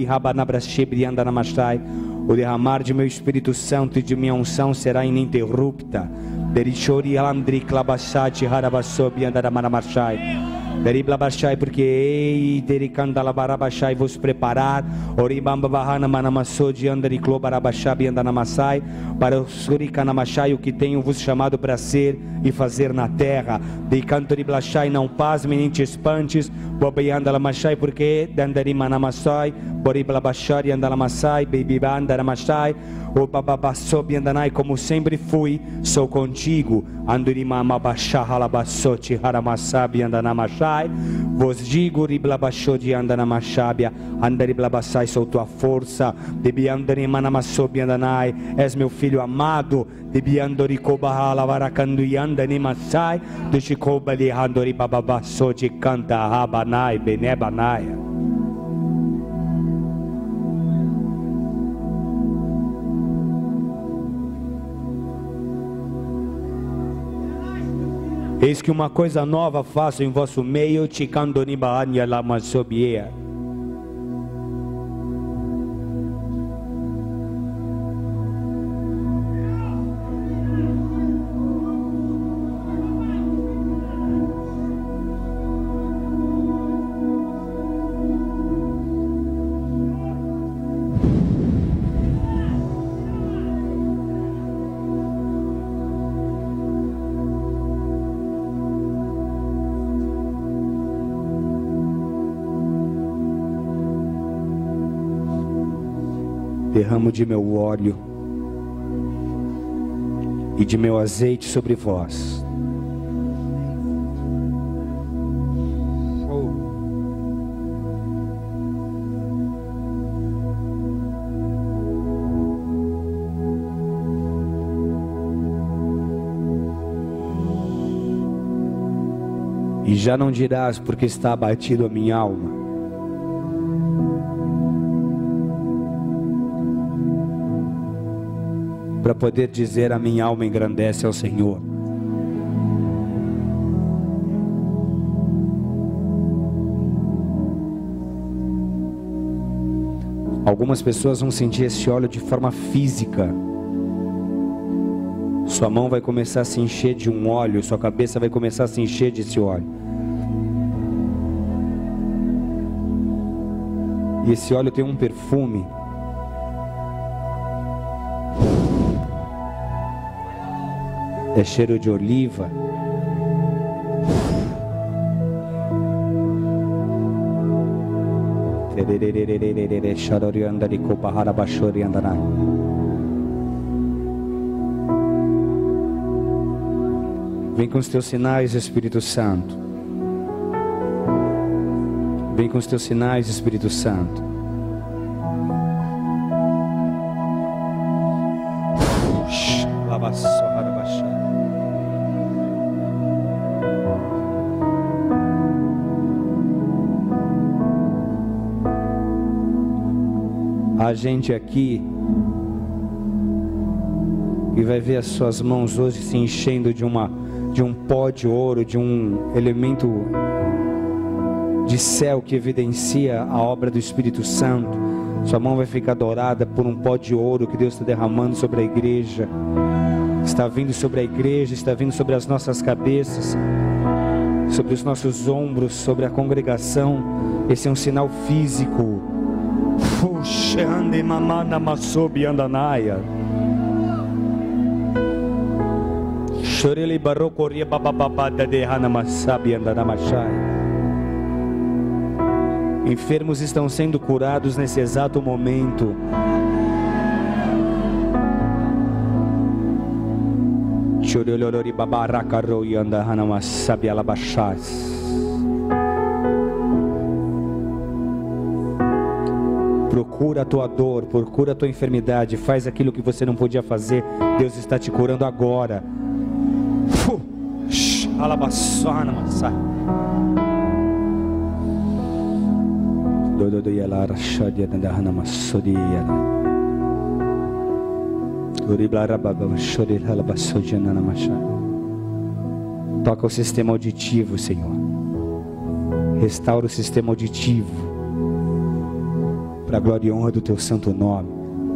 o derramar de meu Espírito Santo e de minha unção será ininterrupta. Porque ei, vos preparar para o Surikanamashai, o que tenho vos chamado para ser e fazer na terra. De canto de blashai, não pasme nem te espantes, bobeandalamashai, porque dandari manamassai, boriblabashari andalamasai, bebibandaramashai, o bababasobi andanai, como sempre fui, sou contigo. Andurimamabashahalabassoti haramasabi andanamashai. Vos digo, riblabashodi andanamashabia, andariblabasai, sou tua força. Debiandari manamasobi andanai, és meu filho amado. Debiandori kobahala varakandui andanimasai, dushikobali handori bababasoti canta habanai benebanaia. Eis que uma coisa nova faço em vosso meio, Tikandonibahania lamasobia. derramo de meu óleo e de meu azeite sobre vós. E já não dirás porque está abatido a minha alma. Para poder dizer: a minha alma engrandece ao Senhor. Algumas pessoas vão sentir esse óleo de forma física. Sua mão vai começar a se encher de um óleo, sua cabeça vai começar a se encher desse óleo. E esse óleo tem um perfume. É cheiro de oliva. Vem com os teus sinais, Espírito Santo. Vem com os teus sinais, Espírito Santo. A gente aqui e vai ver as suas mãos hoje se enchendo de um pó de ouro, de um elemento de céu que evidencia a obra do Espírito Santo. Sua mão vai ficar dourada por um pó de ouro que Deus está derramando sobre a igreja. Está vindo sobre a igreja, está vindo sobre as nossas cabeças, sobre os nossos ombros, sobre a congregação. Esse é um sinal físico. Enfermos estão sendo curados nesse exato momento. Procura a tua dor, procura a tua enfermidade, faz aquilo que você não podia fazer. Deus está te curando agora. Toca o sistema auditivo, Senhor. Restaura o sistema auditivo, para a glória e honra do teu santo nome.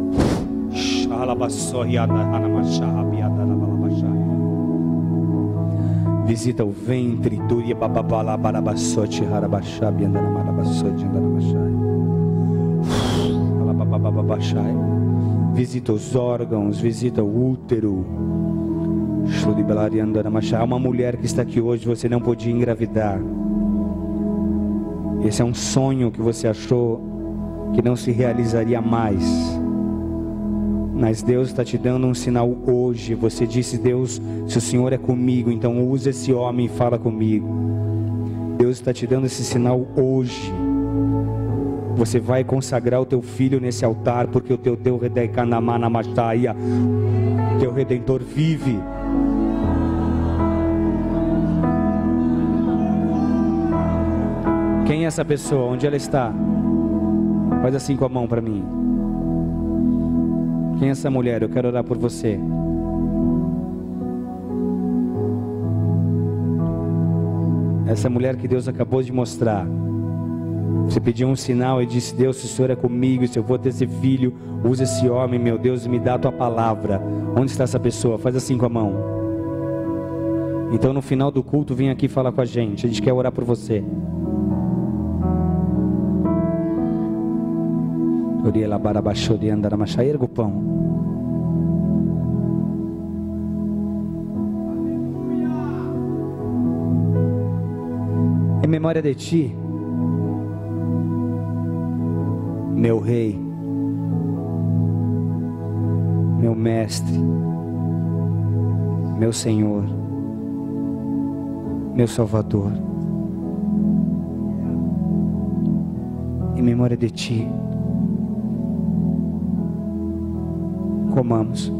Visita o ventre. Visita os órgãos, visita o útero. Há uma mulher que está aqui hoje, você não podia engravidar. Esse é um sonho que você achou que não se realizaria mais, mas Deus está te dando um sinal hoje. Você disse: Deus, se o Senhor é comigo, então usa esse homem e fala comigo. Deus está te dando esse sinal hoje. Você vai consagrar o teu filho nesse altar, porque o teu Deus, teu Redentor vive. Quem é essa pessoa? Onde ela está? Faz assim com a mão para mim. Quem é essa mulher? Eu quero orar por você. Essa mulher que Deus acabou de mostrar. Você pediu um sinal e disse: Deus, se o Senhor é comigo, se eu vou ter esse filho, usa esse homem, meu Deus, e me dá a tua palavra. Onde está essa pessoa? Faz assim com a mão. Então no final do culto, vem aqui falar com a gente quer orar por você. Erga o pão. Em memória de ti, meu rei, meu Mestre, meu Senhor, meu Salvador. Em memória de Ti, comamos.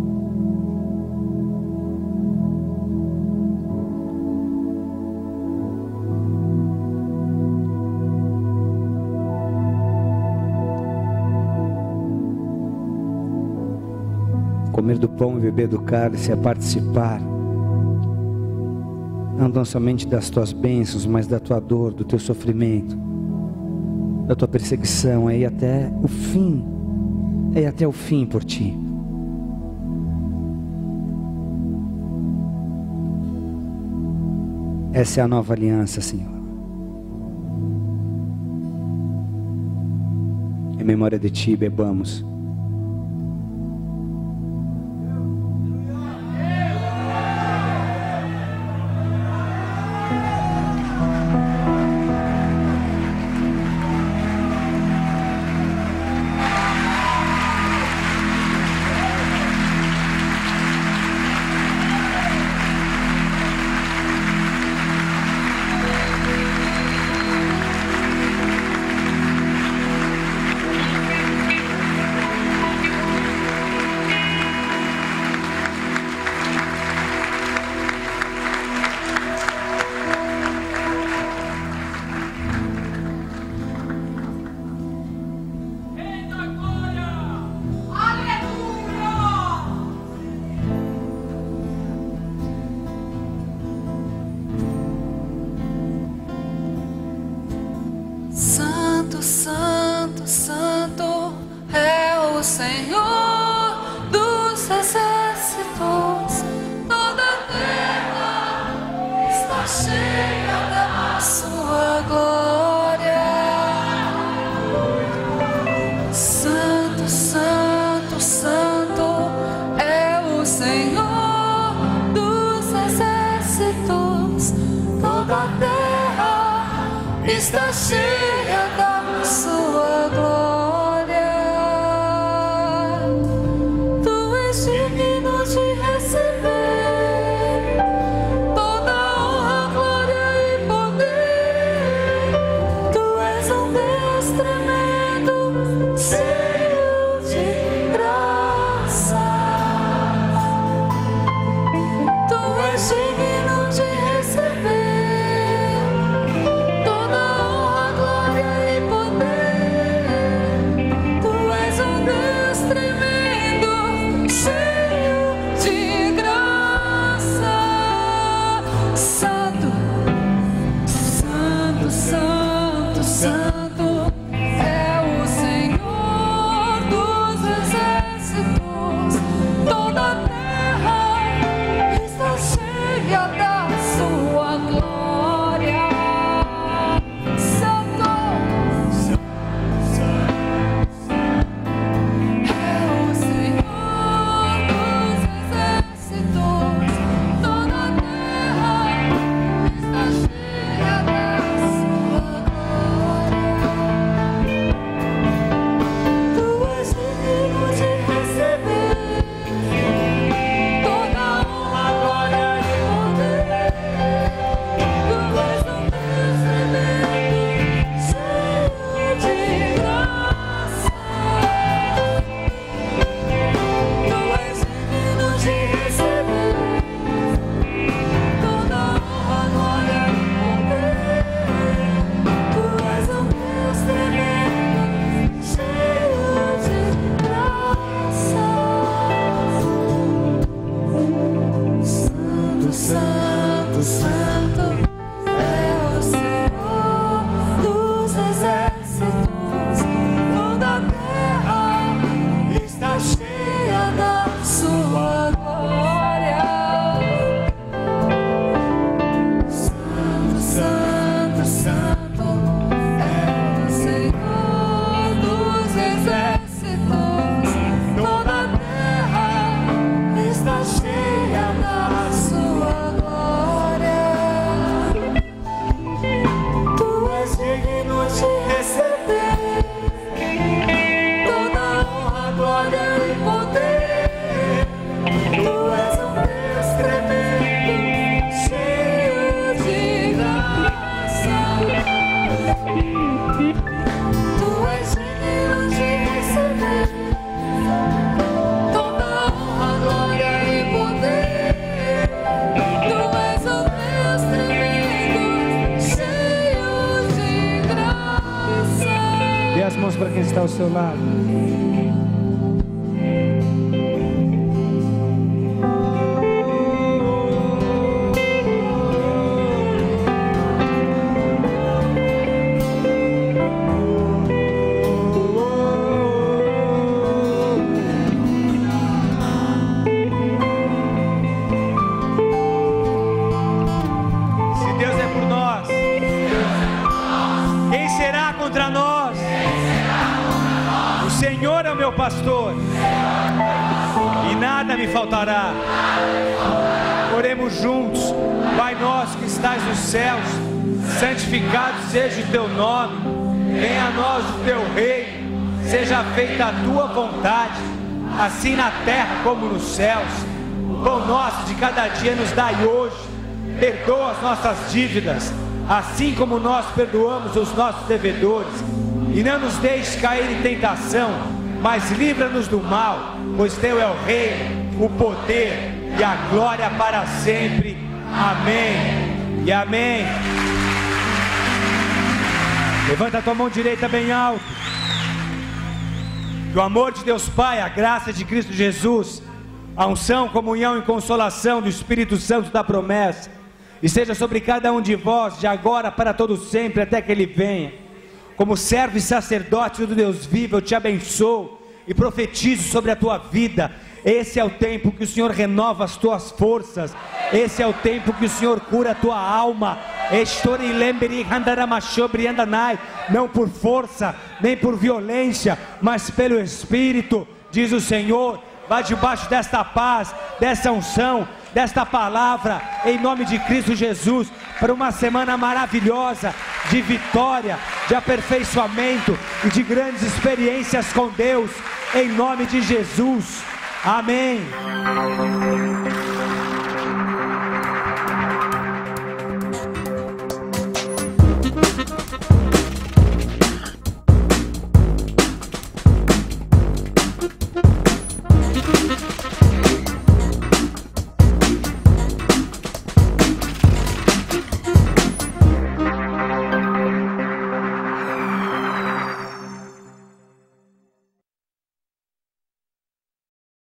Comer do pão e beber do cálice é participar, não tão somente das Tuas bênçãos, mas da Tua dor, do Teu sofrimento, da Tua perseguição, é ir até o fim, é ir até o fim por Ti. Essa é a nova aliança, Senhor. Em memória de Ti, bebamos. Santo, Santo, Santo é o Senhor dos exércitos. Toda a terra está cheia da sua glória. Santo, Santo, Santo é o Senhor dos exércitos. Toda a terra está cheia da sua glória. Tu és digno de receber toda honra, glória e poder. Tu és um Deus tremendo, cheio de graça. Tu és digno de receber toda honra, glória quem está ao seu lado. Pastor, e nada me faltará. Oremos juntos. Pai nosso que estás nos céus, santificado seja o teu nome, venha a nós o teu reino, seja feita a tua vontade, assim na terra como nos céus. O pão nosso de cada dia nos dai hoje, perdoa as nossas dívidas, assim como nós perdoamos os nossos devedores, e não nos deixes cair em tentação, mas livra-nos do mal, pois teu é o reino, o poder e a glória para sempre. Amém e amém. Levanta a tua mão direita bem alto. Que o amor de Deus Pai, a graça de Cristo Jesus, a unção, comunhão e consolação do Espírito Santo da promessa, e seja sobre cada um de vós, de agora para todo sempre, até que Ele venha. Como servo e sacerdote do Deus vivo, eu te abençoo e profetizo sobre a tua vida. Esse é o tempo que o Senhor renova as tuas forças. Esse é o tempo que o Senhor cura a tua alma. Não por força, nem por violência, mas pelo Espírito, diz o Senhor. Vá debaixo desta paz, dessa unção, desta palavra, em nome de Cristo Jesus, para uma semana maravilhosa, de vitória, de aperfeiçoamento e de grandes experiências com Deus, em nome de Jesus, amém.